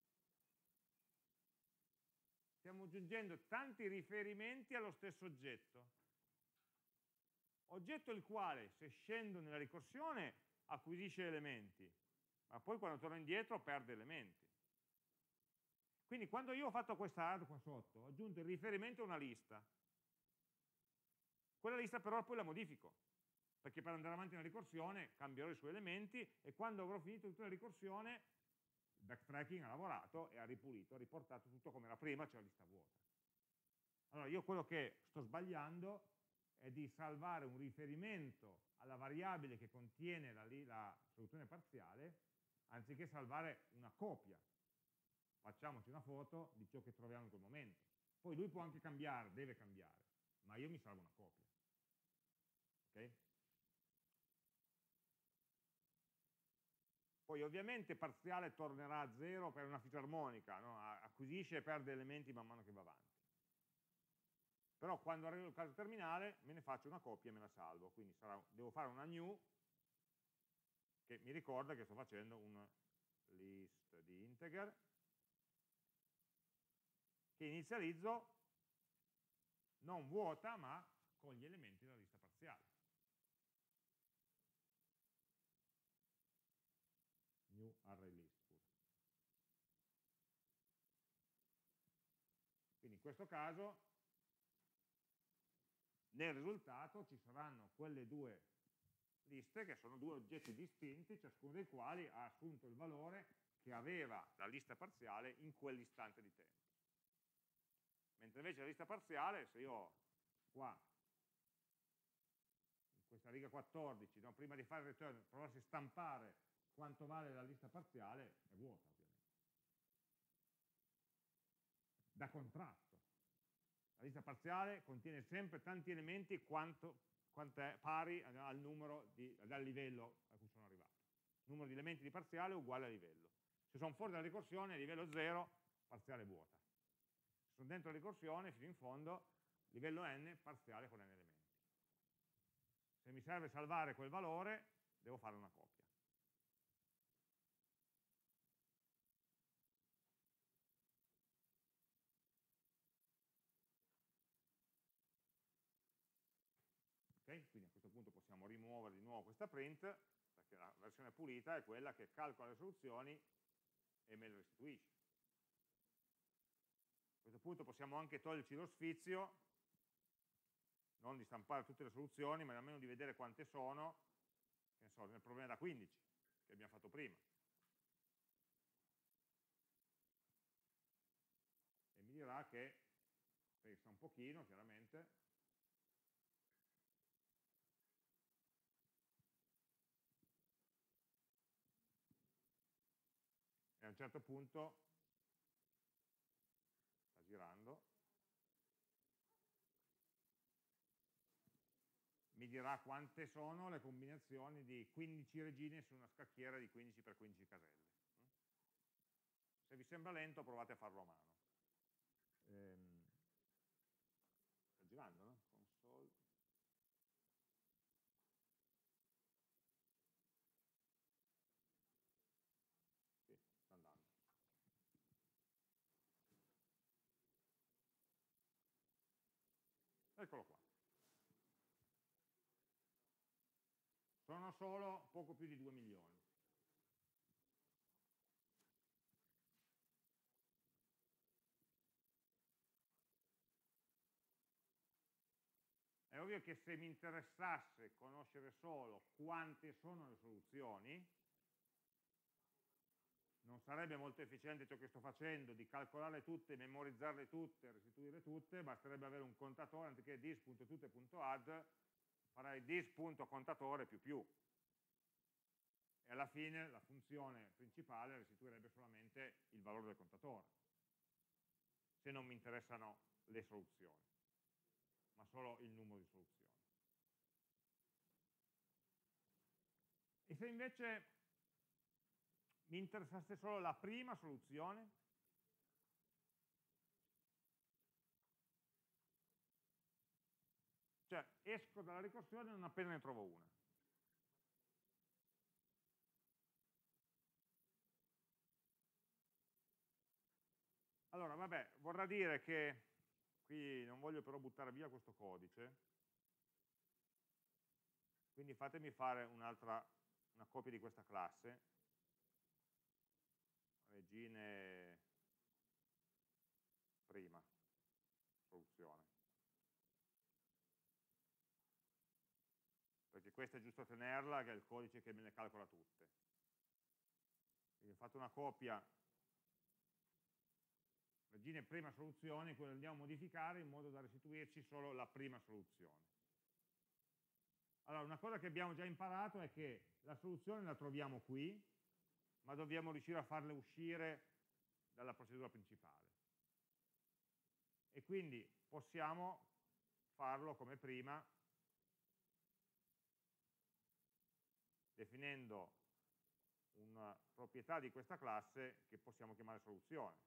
Stiamo aggiungendo tanti riferimenti allo stesso oggetto. Oggetto il quale, se scendo nella ricorsione, acquisisce elementi, ma poi quando torno indietro perde elementi. Quindi quando io ho fatto questa add qua sotto, ho aggiunto il riferimento a una lista. Quella lista però poi la modifico, perché per andare avanti nella ricorsione cambierò i suoi elementi e quando avrò finito tutta la ricorsione, il backtracking ha lavorato e ha ripulito, ha riportato tutto come era prima, cioè la lista vuota. Allora io quello che sto sbagliando è di salvare un riferimento alla variabile che contiene la soluzione parziale, anziché salvare una copia. Facciamoci una foto di ciò che troviamo in quel momento. Poi lui può anche cambiare, deve cambiare, ma io mi salvo una copia. Ok? Poi ovviamente parziale tornerà a 0 per una fisarmonica, no? Acquisisce e perde elementi man mano che va avanti. Però quando arrivo al caso terminale me ne faccio una copia e me la salvo, quindi devo fare una new che mi ricorda che sto facendo un list di integer che inizializzo non vuota ma con gli elementi della lista parziale. New array list. Quindi in questo caso nel risultato ci saranno quelle 2 liste che sono 2 oggetti distinti, ciascuno dei quali ha assunto il valore che aveva la lista parziale in quell'istante di tempo. Mentre invece la lista parziale, se io qua, in questa riga 14, no, prima di fare il return, provassi a stampare quanto vale la lista parziale, è vuota ovviamente. Da contrasto. La lista parziale contiene sempre tanti elementi quanto è pari al numero dal livello a cui sono arrivato. Il numero di elementi di parziale è uguale al livello. Se sono fuori dalla ricorsione, livello 0, parziale vuota. Se sono dentro la ricorsione, fino in fondo, livello n, parziale con n elementi. Se mi serve salvare quel valore, devo fare una copia. Okay? Quindi a questo punto possiamo rimuovere di nuovo questa print, perché la versione pulita è quella che calcola le soluzioni e me le restituisce. A questo punto possiamo anche toglierci lo sfizio, non di stampare tutte le soluzioni, ma almeno di vedere quante sono, che ne so, nel problema da 15, che abbiamo fatto prima. E mi dirà che pesa un pochino, chiaramente, e a un certo punto, sta girando, mi dirà quante sono le combinazioni di 15 regine su una scacchiera di 15 x 15 caselle. Se vi sembra lento provate a farlo a mano. Sta girando, no? Console. eccolo qua. Sono solo poco più di 2 milioni. È ovvio che se mi interessasse conoscere solo quante sono le soluzioni, non sarebbe molto efficiente ciò che sto facendo di calcolarle tutte, memorizzarle tutte, restituire tutte, basterebbe avere un contatore, anziché dis.tutte.add, farei dis.contatore più. E alla fine la funzione principale restituirebbe solamente il valore del contatore, se non mi interessano le soluzioni, ma solo il numero di soluzioni. E se invece mi interessasse solo la prima soluzione? Cioè esco dalla ricorsione non appena ne trovo una. Allora, vabbè, vorrà dire che, qui non voglio però buttare via questo codice, quindi fatemi fare una copia di questa classe, regine prima, soluzione. Perché questa è giusto tenerla, che è il codice che me le calcola tutte. Quindi ho fatto una copia regine prima soluzione, quello andiamo a modificare in modo da restituirci solo la prima soluzione. Allora, una cosa che abbiamo già imparato è che la soluzione la troviamo qui, ma dobbiamo riuscire a farle uscire dalla procedura principale. E quindi possiamo farlo come prima, definendo una proprietà di questa classe che possiamo chiamare soluzione.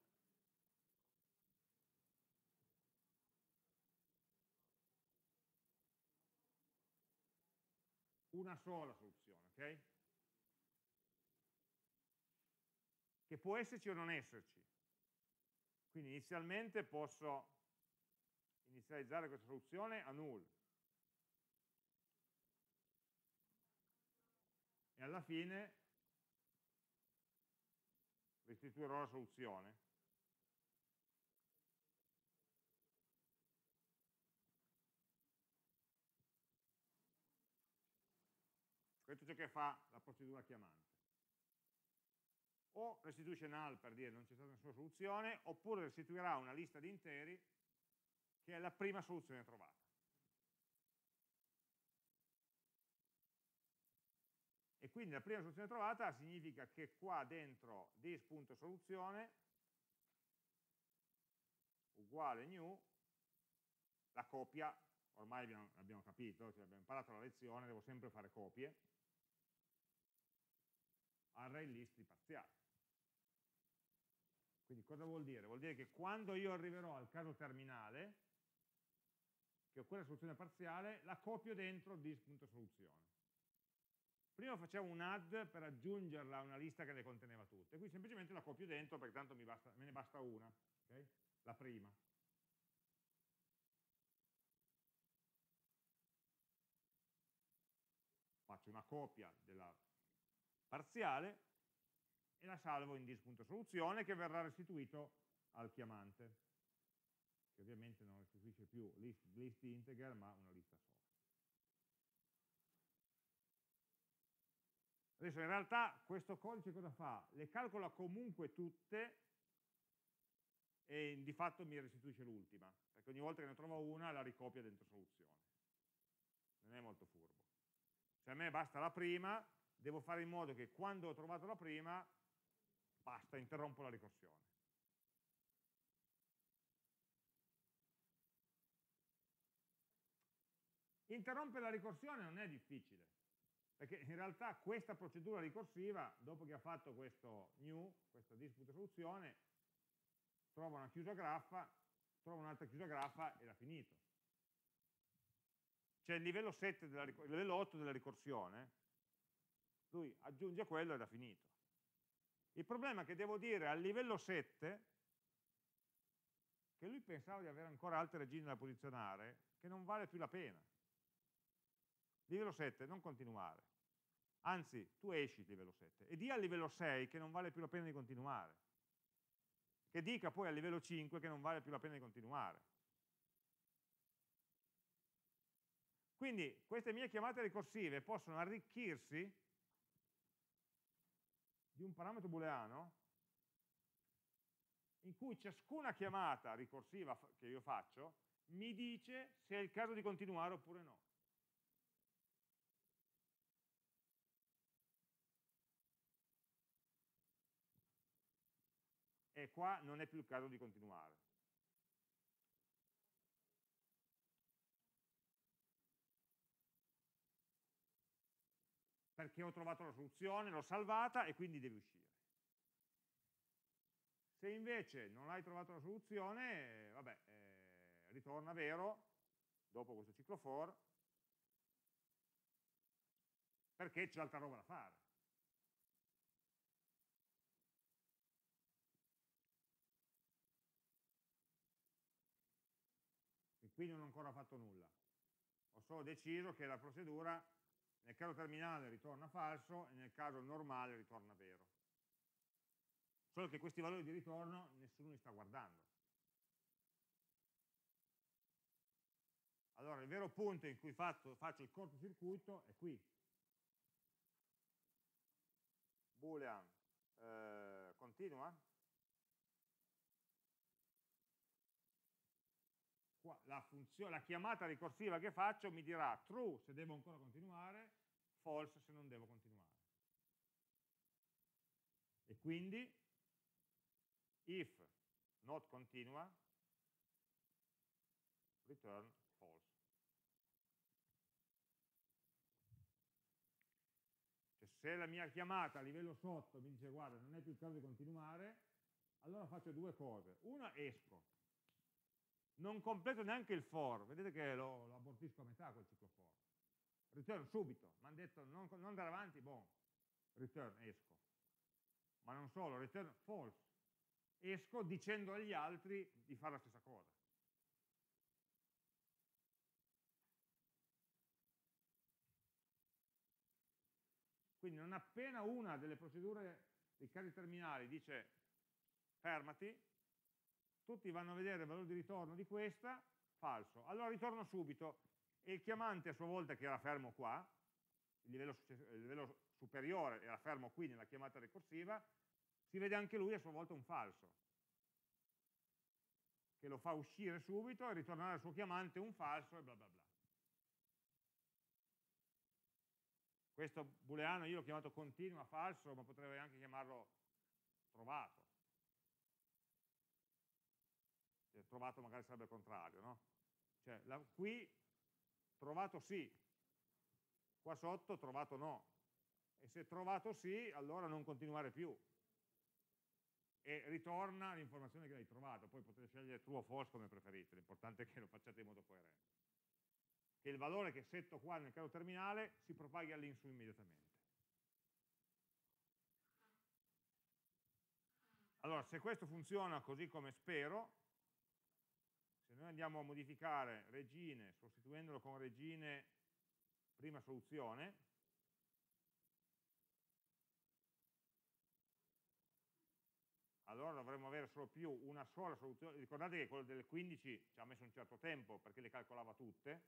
Una sola soluzione, ok? Che può esserci o non esserci. Quindi inizialmente posso inizializzare questa soluzione a null. E alla fine restituirò la soluzione. Questo è ciò che fa la procedura chiamante. O restituisce null per dire non c'è stata nessuna soluzione, oppure restituirà una lista di interi che è la prima soluzione trovata. E quindi la prima soluzione trovata significa che qua dentro this.soluzione uguale new, la copia, ormai abbiamo capito, cioè abbiamo imparato la lezione, devo sempre fare copie, array list di parziali. Quindi cosa vuol dire? Vuol dire che quando io arriverò al caso terminale, che ho quella soluzione parziale, la copio dentro this.soluzione. Prima facevo un add per aggiungerla a una lista che le conteneva tutte, qui semplicemente la copio dentro perché tanto me ne basta una, okay? La prima. Faccio una copia della parziale e la salvo in dis.soluzione che verrà restituito al chiamante, che ovviamente non restituisce più list integer ma una lista sola. Adesso in realtà questo codice cosa fa? Le calcola comunque tutte e di fatto mi restituisce l'ultima, perché ogni volta che ne trovo una la ricopia dentro soluzione. Non è molto furbo. Se a me basta la prima, devo fare in modo che quando ho trovato la prima, basta, interrompo la ricorsione. Interrompere la ricorsione non è difficile, perché in realtà questa procedura ricorsiva, dopo che ha fatto questo new, questa dis.soluzione, trova una chiusa graffa, trova un'altra chiusa graffa e l'ha finito. Cioè il livello 8 della ricorsione, lui aggiunge quello ed ha finito. Il problema è che devo dire al livello 7 che lui pensava di avere ancora altre regine da posizionare, che non vale più la pena. Livello 7, non continuare. Anzi, tu esci di livello 7 e di al livello 6 che non vale più la pena di continuare. Che dica poi al livello 5 che non vale più la pena di continuare. Quindi queste mie chiamate ricorsive possono arricchirsi di un parametro booleano in cui ciascuna chiamata ricorsiva che io faccio mi dice se è il caso di continuare oppure no. E qua non è più il caso di continuare. Perché ho trovato la soluzione, l'ho salvata e quindi deve uscire. Se invece non hai trovato la soluzione, vabbè, ritorna vero dopo questo ciclo for, perché c'è altra roba da fare. E qui non ho ancora fatto nulla. Ho solo deciso che la procedura nel caso terminale ritorna falso e nel caso normale ritorna vero. Solo che questi valori di ritorno nessuno li sta guardando. Allora il vero punto in cui faccio il cortocircuito è qui. Boolean continua. Qua, la chiamata ricorsiva che faccio mi dirà true se devo ancora continuare, false se non devo continuare. E quindi if not continua, return false. Cioè, se la mia chiamata a livello sotto mi dice guarda non è più il caso di continuare, allora faccio due cose. Una, esco. Non completo neanche il for, vedete che lo abortisco a metà quel ciclo for. Return subito, mi hanno detto non andare avanti, boh, return, esco. Ma non solo, return false. Esco dicendo agli altri di fare la stessa cosa. Quindi non appena una delle procedure dei casi terminali dice fermati, tutti vanno a vedere il valore di ritorno di questa, falso. Allora ritorno subito e il chiamante a sua volta che era fermo qua, il livello superiore era fermo qui nella chiamata ricorsiva, si vede anche lui a sua volta un falso, che lo fa uscire subito e ritornare al suo chiamante un falso e bla bla bla. Questo booleano io l'ho chiamato continua, falso, ma potrei anche chiamarlo trovato. Cioè, trovato magari sarebbe il contrario, no? Cioè, qui trovato sì, qua sotto trovato no. E se trovato sì, allora non continuare più. E ritorna l'informazione che hai trovato, poi potete scegliere true o false come preferite, l'importante è che lo facciate in modo coerente. Che il valore che setto qua nel caso terminale si propaghi all'insu immediatamente. Allora, se questo funziona così come spero, se noi andiamo a modificare regine sostituendolo con regine prima soluzione, allora dovremmo avere solo più una sola soluzione. Ricordate che quello delle 15 ci ha messo un certo tempo perché le calcolava tutte.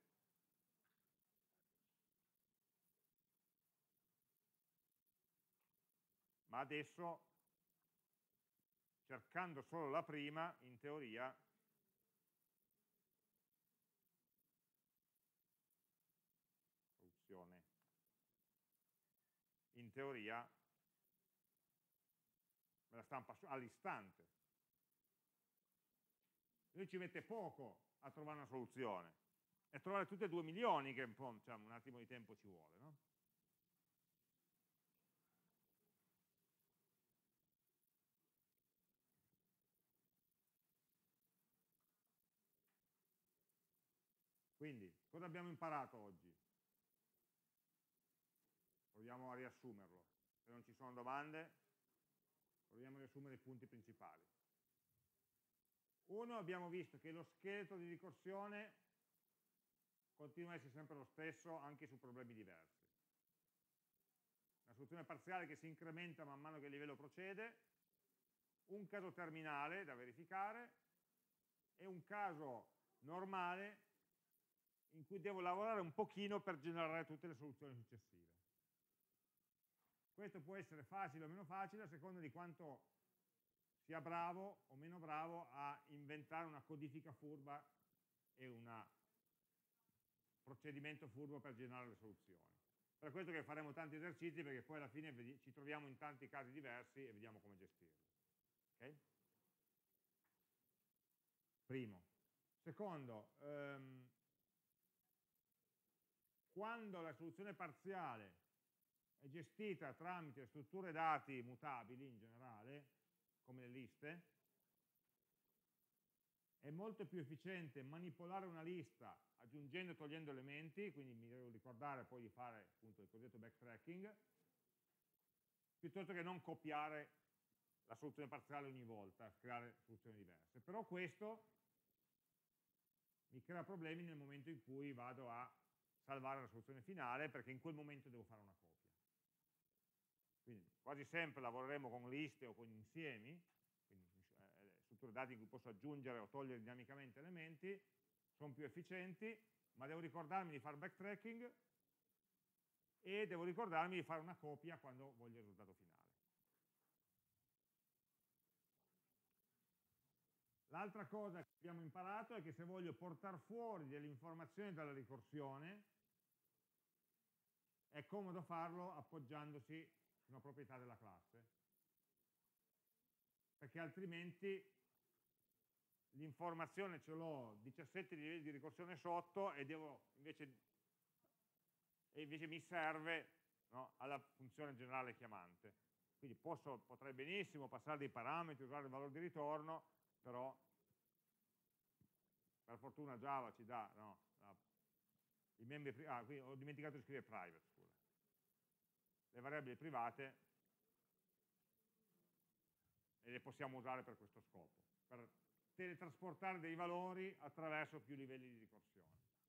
Ma adesso, cercando solo la prima, in teoria, soluzione, in teoria, me la stampa all'istante. Lui ci mette poco a trovare una soluzione, e trovare tutte e 2 milioni che diciamo, un attimo di tempo ci vuole, no? Quindi, cosa abbiamo imparato oggi? Proviamo a riassumerlo. Se non ci sono domande, proviamo a riassumere i punti principali. Uno, abbiamo visto che lo scheletro di ricorsione continua a essere sempre lo stesso anche su problemi diversi. Una soluzione parziale che si incrementa man mano che il livello procede, un caso terminale da verificare e un caso normale in cui devo lavorare un pochino per generare tutte le soluzioni successive. Questo può essere facile o meno facile a seconda di quanto sia bravo o meno bravo a inventare una codifica furba e un procedimento furbo per generare le soluzioni. Per questo che faremo tanti esercizi, perché poi alla fine ci troviamo in tanti casi diversi e vediamo come gestirli. Okay? Primo. Secondo, quando la soluzione parziale è gestita tramite strutture dati mutabili in generale, come le liste, è molto più efficiente manipolare una lista aggiungendo e togliendo elementi, quindi mi devo ricordare poi di fare appunto il cosiddetto backtracking, piuttosto che non copiare la soluzione parziale ogni volta, creare soluzioni diverse. Però questo mi crea problemi nel momento in cui vado a salvare la soluzione finale, perché in quel momento devo fare una copia. Quindi quasi sempre lavoreremo con liste o con insiemi, quindi strutture dati in cui posso aggiungere o togliere dinamicamente elementi, sono più efficienti, ma devo ricordarmi di fare backtracking e devo ricordarmi di fare una copia quando voglio il risultato finale. L'altra cosa che abbiamo imparato è che se voglio portare fuori delle informazioni dalla ricorsione, è comodo farlo appoggiandosi su una proprietà della classe, perché altrimenti l'informazione ce l'ho 17 livelli di ricorsione sotto e invece mi serve, no, alla funzione generale chiamante. Quindi potrei benissimo passare dei parametri, usare il valore di ritorno, però per fortuna Java ci dà, no, i membri qui ho dimenticato di scrivere private, scusa. Le variabili private e le possiamo usare per questo scopo, per teletrasportare dei valori attraverso più livelli di ricorsione.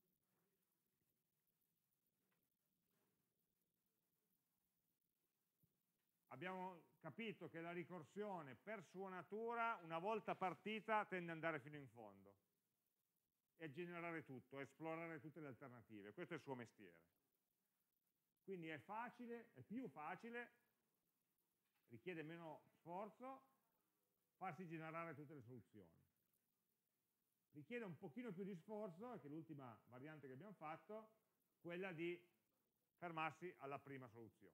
Abbiamo capito che la ricorsione per sua natura, una volta partita, tende ad andare fino in fondo e a generare tutto, a esplorare tutte le alternative. Questo è il suo mestiere. Quindi è facile, è più facile, richiede meno sforzo, farsi generare tutte le soluzioni. Richiede un pochino più di sforzo, che è l'ultima variante che abbiamo fatto, quella di fermarsi alla prima soluzione.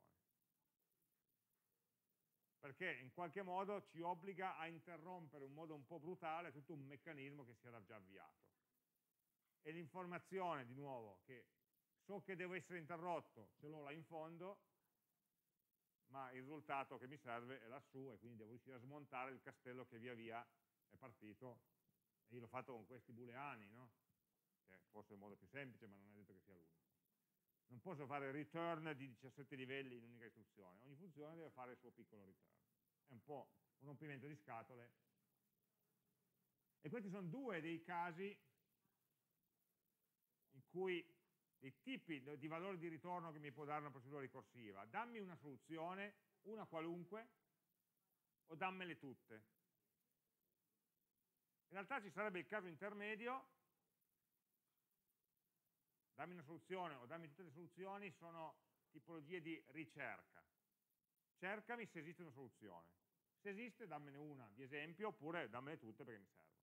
Perché in qualche modo ci obbliga a interrompere in modo un po' brutale tutto un meccanismo che si era già avviato. E l'informazione, di nuovo, che so che deve essere interrotto, ce l'ho là in fondo, ma il risultato che mi serve è lassù e quindi devo riuscire a smontare il castello che via via è partito. E io l'ho fatto con questi booleani, no? Che forse è il modo più semplice, ma non è detto che sia l'unico. Non posso fare return di 17 livelli in un'unica istruzione, ogni funzione deve fare il suo piccolo return. È un po' un rompimento di scatole. E questi sono due dei casi in cui i tipi di valori di ritorno che mi può dare una procedura ricorsiva. Dammi una soluzione, una qualunque, o dammele tutte. In realtà ci sarebbe il caso intermedio, dammi una soluzione o dammi tutte le soluzioni, sono tipologie di ricerca. Cercami se esiste una soluzione. Se esiste, dammene una di esempio, oppure dammene tutte perché mi servono.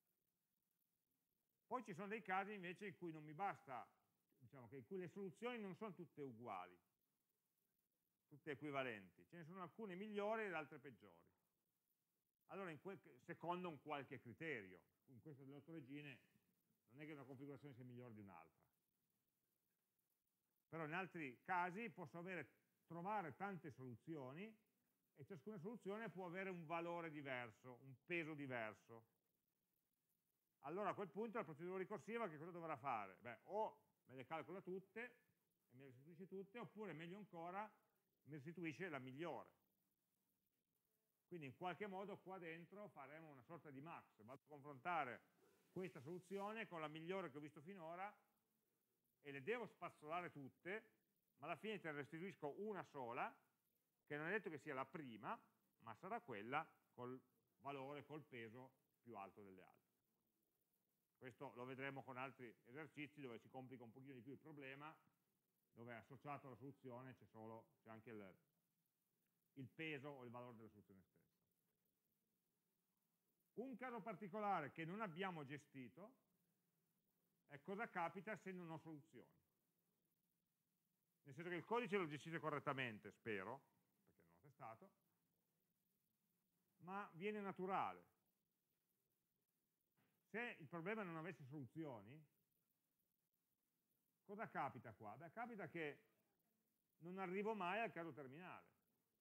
Poi ci sono dei casi invece in cui non mi basta, diciamo che in cui le soluzioni non sono tutte uguali, tutte equivalenti, ce ne sono alcune migliori ed altre peggiori. Allora, secondo un qualche criterio, in questo delle 8 regine non è che una configurazione sia migliore di un'altra. Però in altri casi posso trovare tante soluzioni e ciascuna soluzione può avere un valore diverso, un peso diverso. Allora a quel punto la procedura ricorsiva che cosa dovrà fare? Beh, o me le calcola tutte e me le restituisce tutte, oppure meglio ancora mi restituisce la migliore. Quindi in qualche modo qua dentro faremo una sorta di max, vado a confrontare questa soluzione con la migliore che ho visto finora e le devo spazzolare tutte, ma alla fine te ne restituisco una sola, che non è detto che sia la prima, ma sarà quella col valore, col peso più alto delle altre. Questo lo vedremo con altri esercizi dove si complica un pochino di più il problema, dove associato alla soluzione c'è anche il peso o il valore della soluzione stessa. Un caso particolare che non abbiamo gestito è cosa capita se non ho soluzioni. Nel senso che il codice lo gestite correttamente, spero, perché non l'ho testato, ma viene naturale. Se il problema non avesse soluzioni, cosa capita qua? Beh, capita che non arrivo mai al caso terminale.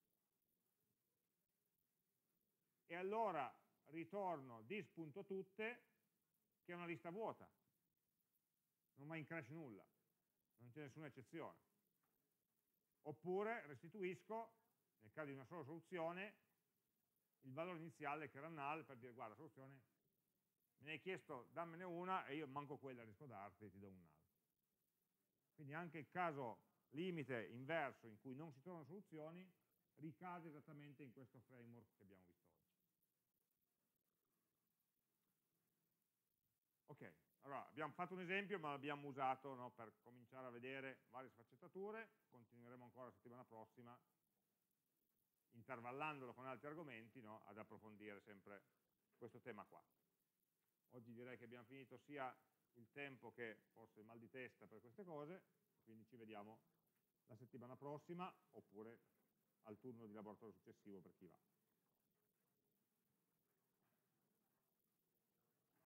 E allora ritorno dis.tutte, che è una lista vuota. Non va in crash nulla, non c'è nessuna eccezione. Oppure restituisco, nel caso di una sola soluzione, il valore iniziale che era null, per dire guarda, soluzione, me ne hai chiesto, dammene una e io manco quella riesco a darti, ti do un null. Quindi anche il caso limite inverso in cui non si trovano soluzioni ricade esattamente in questo framework che abbiamo visto oggi. Ok, allora abbiamo fatto un esempio ma l'abbiamo usato, no, per cominciare a vedere varie sfaccettature, continueremo ancora la settimana prossima intervallandolo con altri argomenti, no, ad approfondire sempre questo tema qua. Oggi direi che abbiamo finito sia il tempo che forse il mal di testa per queste cose, quindi ci vediamo la settimana prossima oppure al turno di laboratorio successivo per chi va.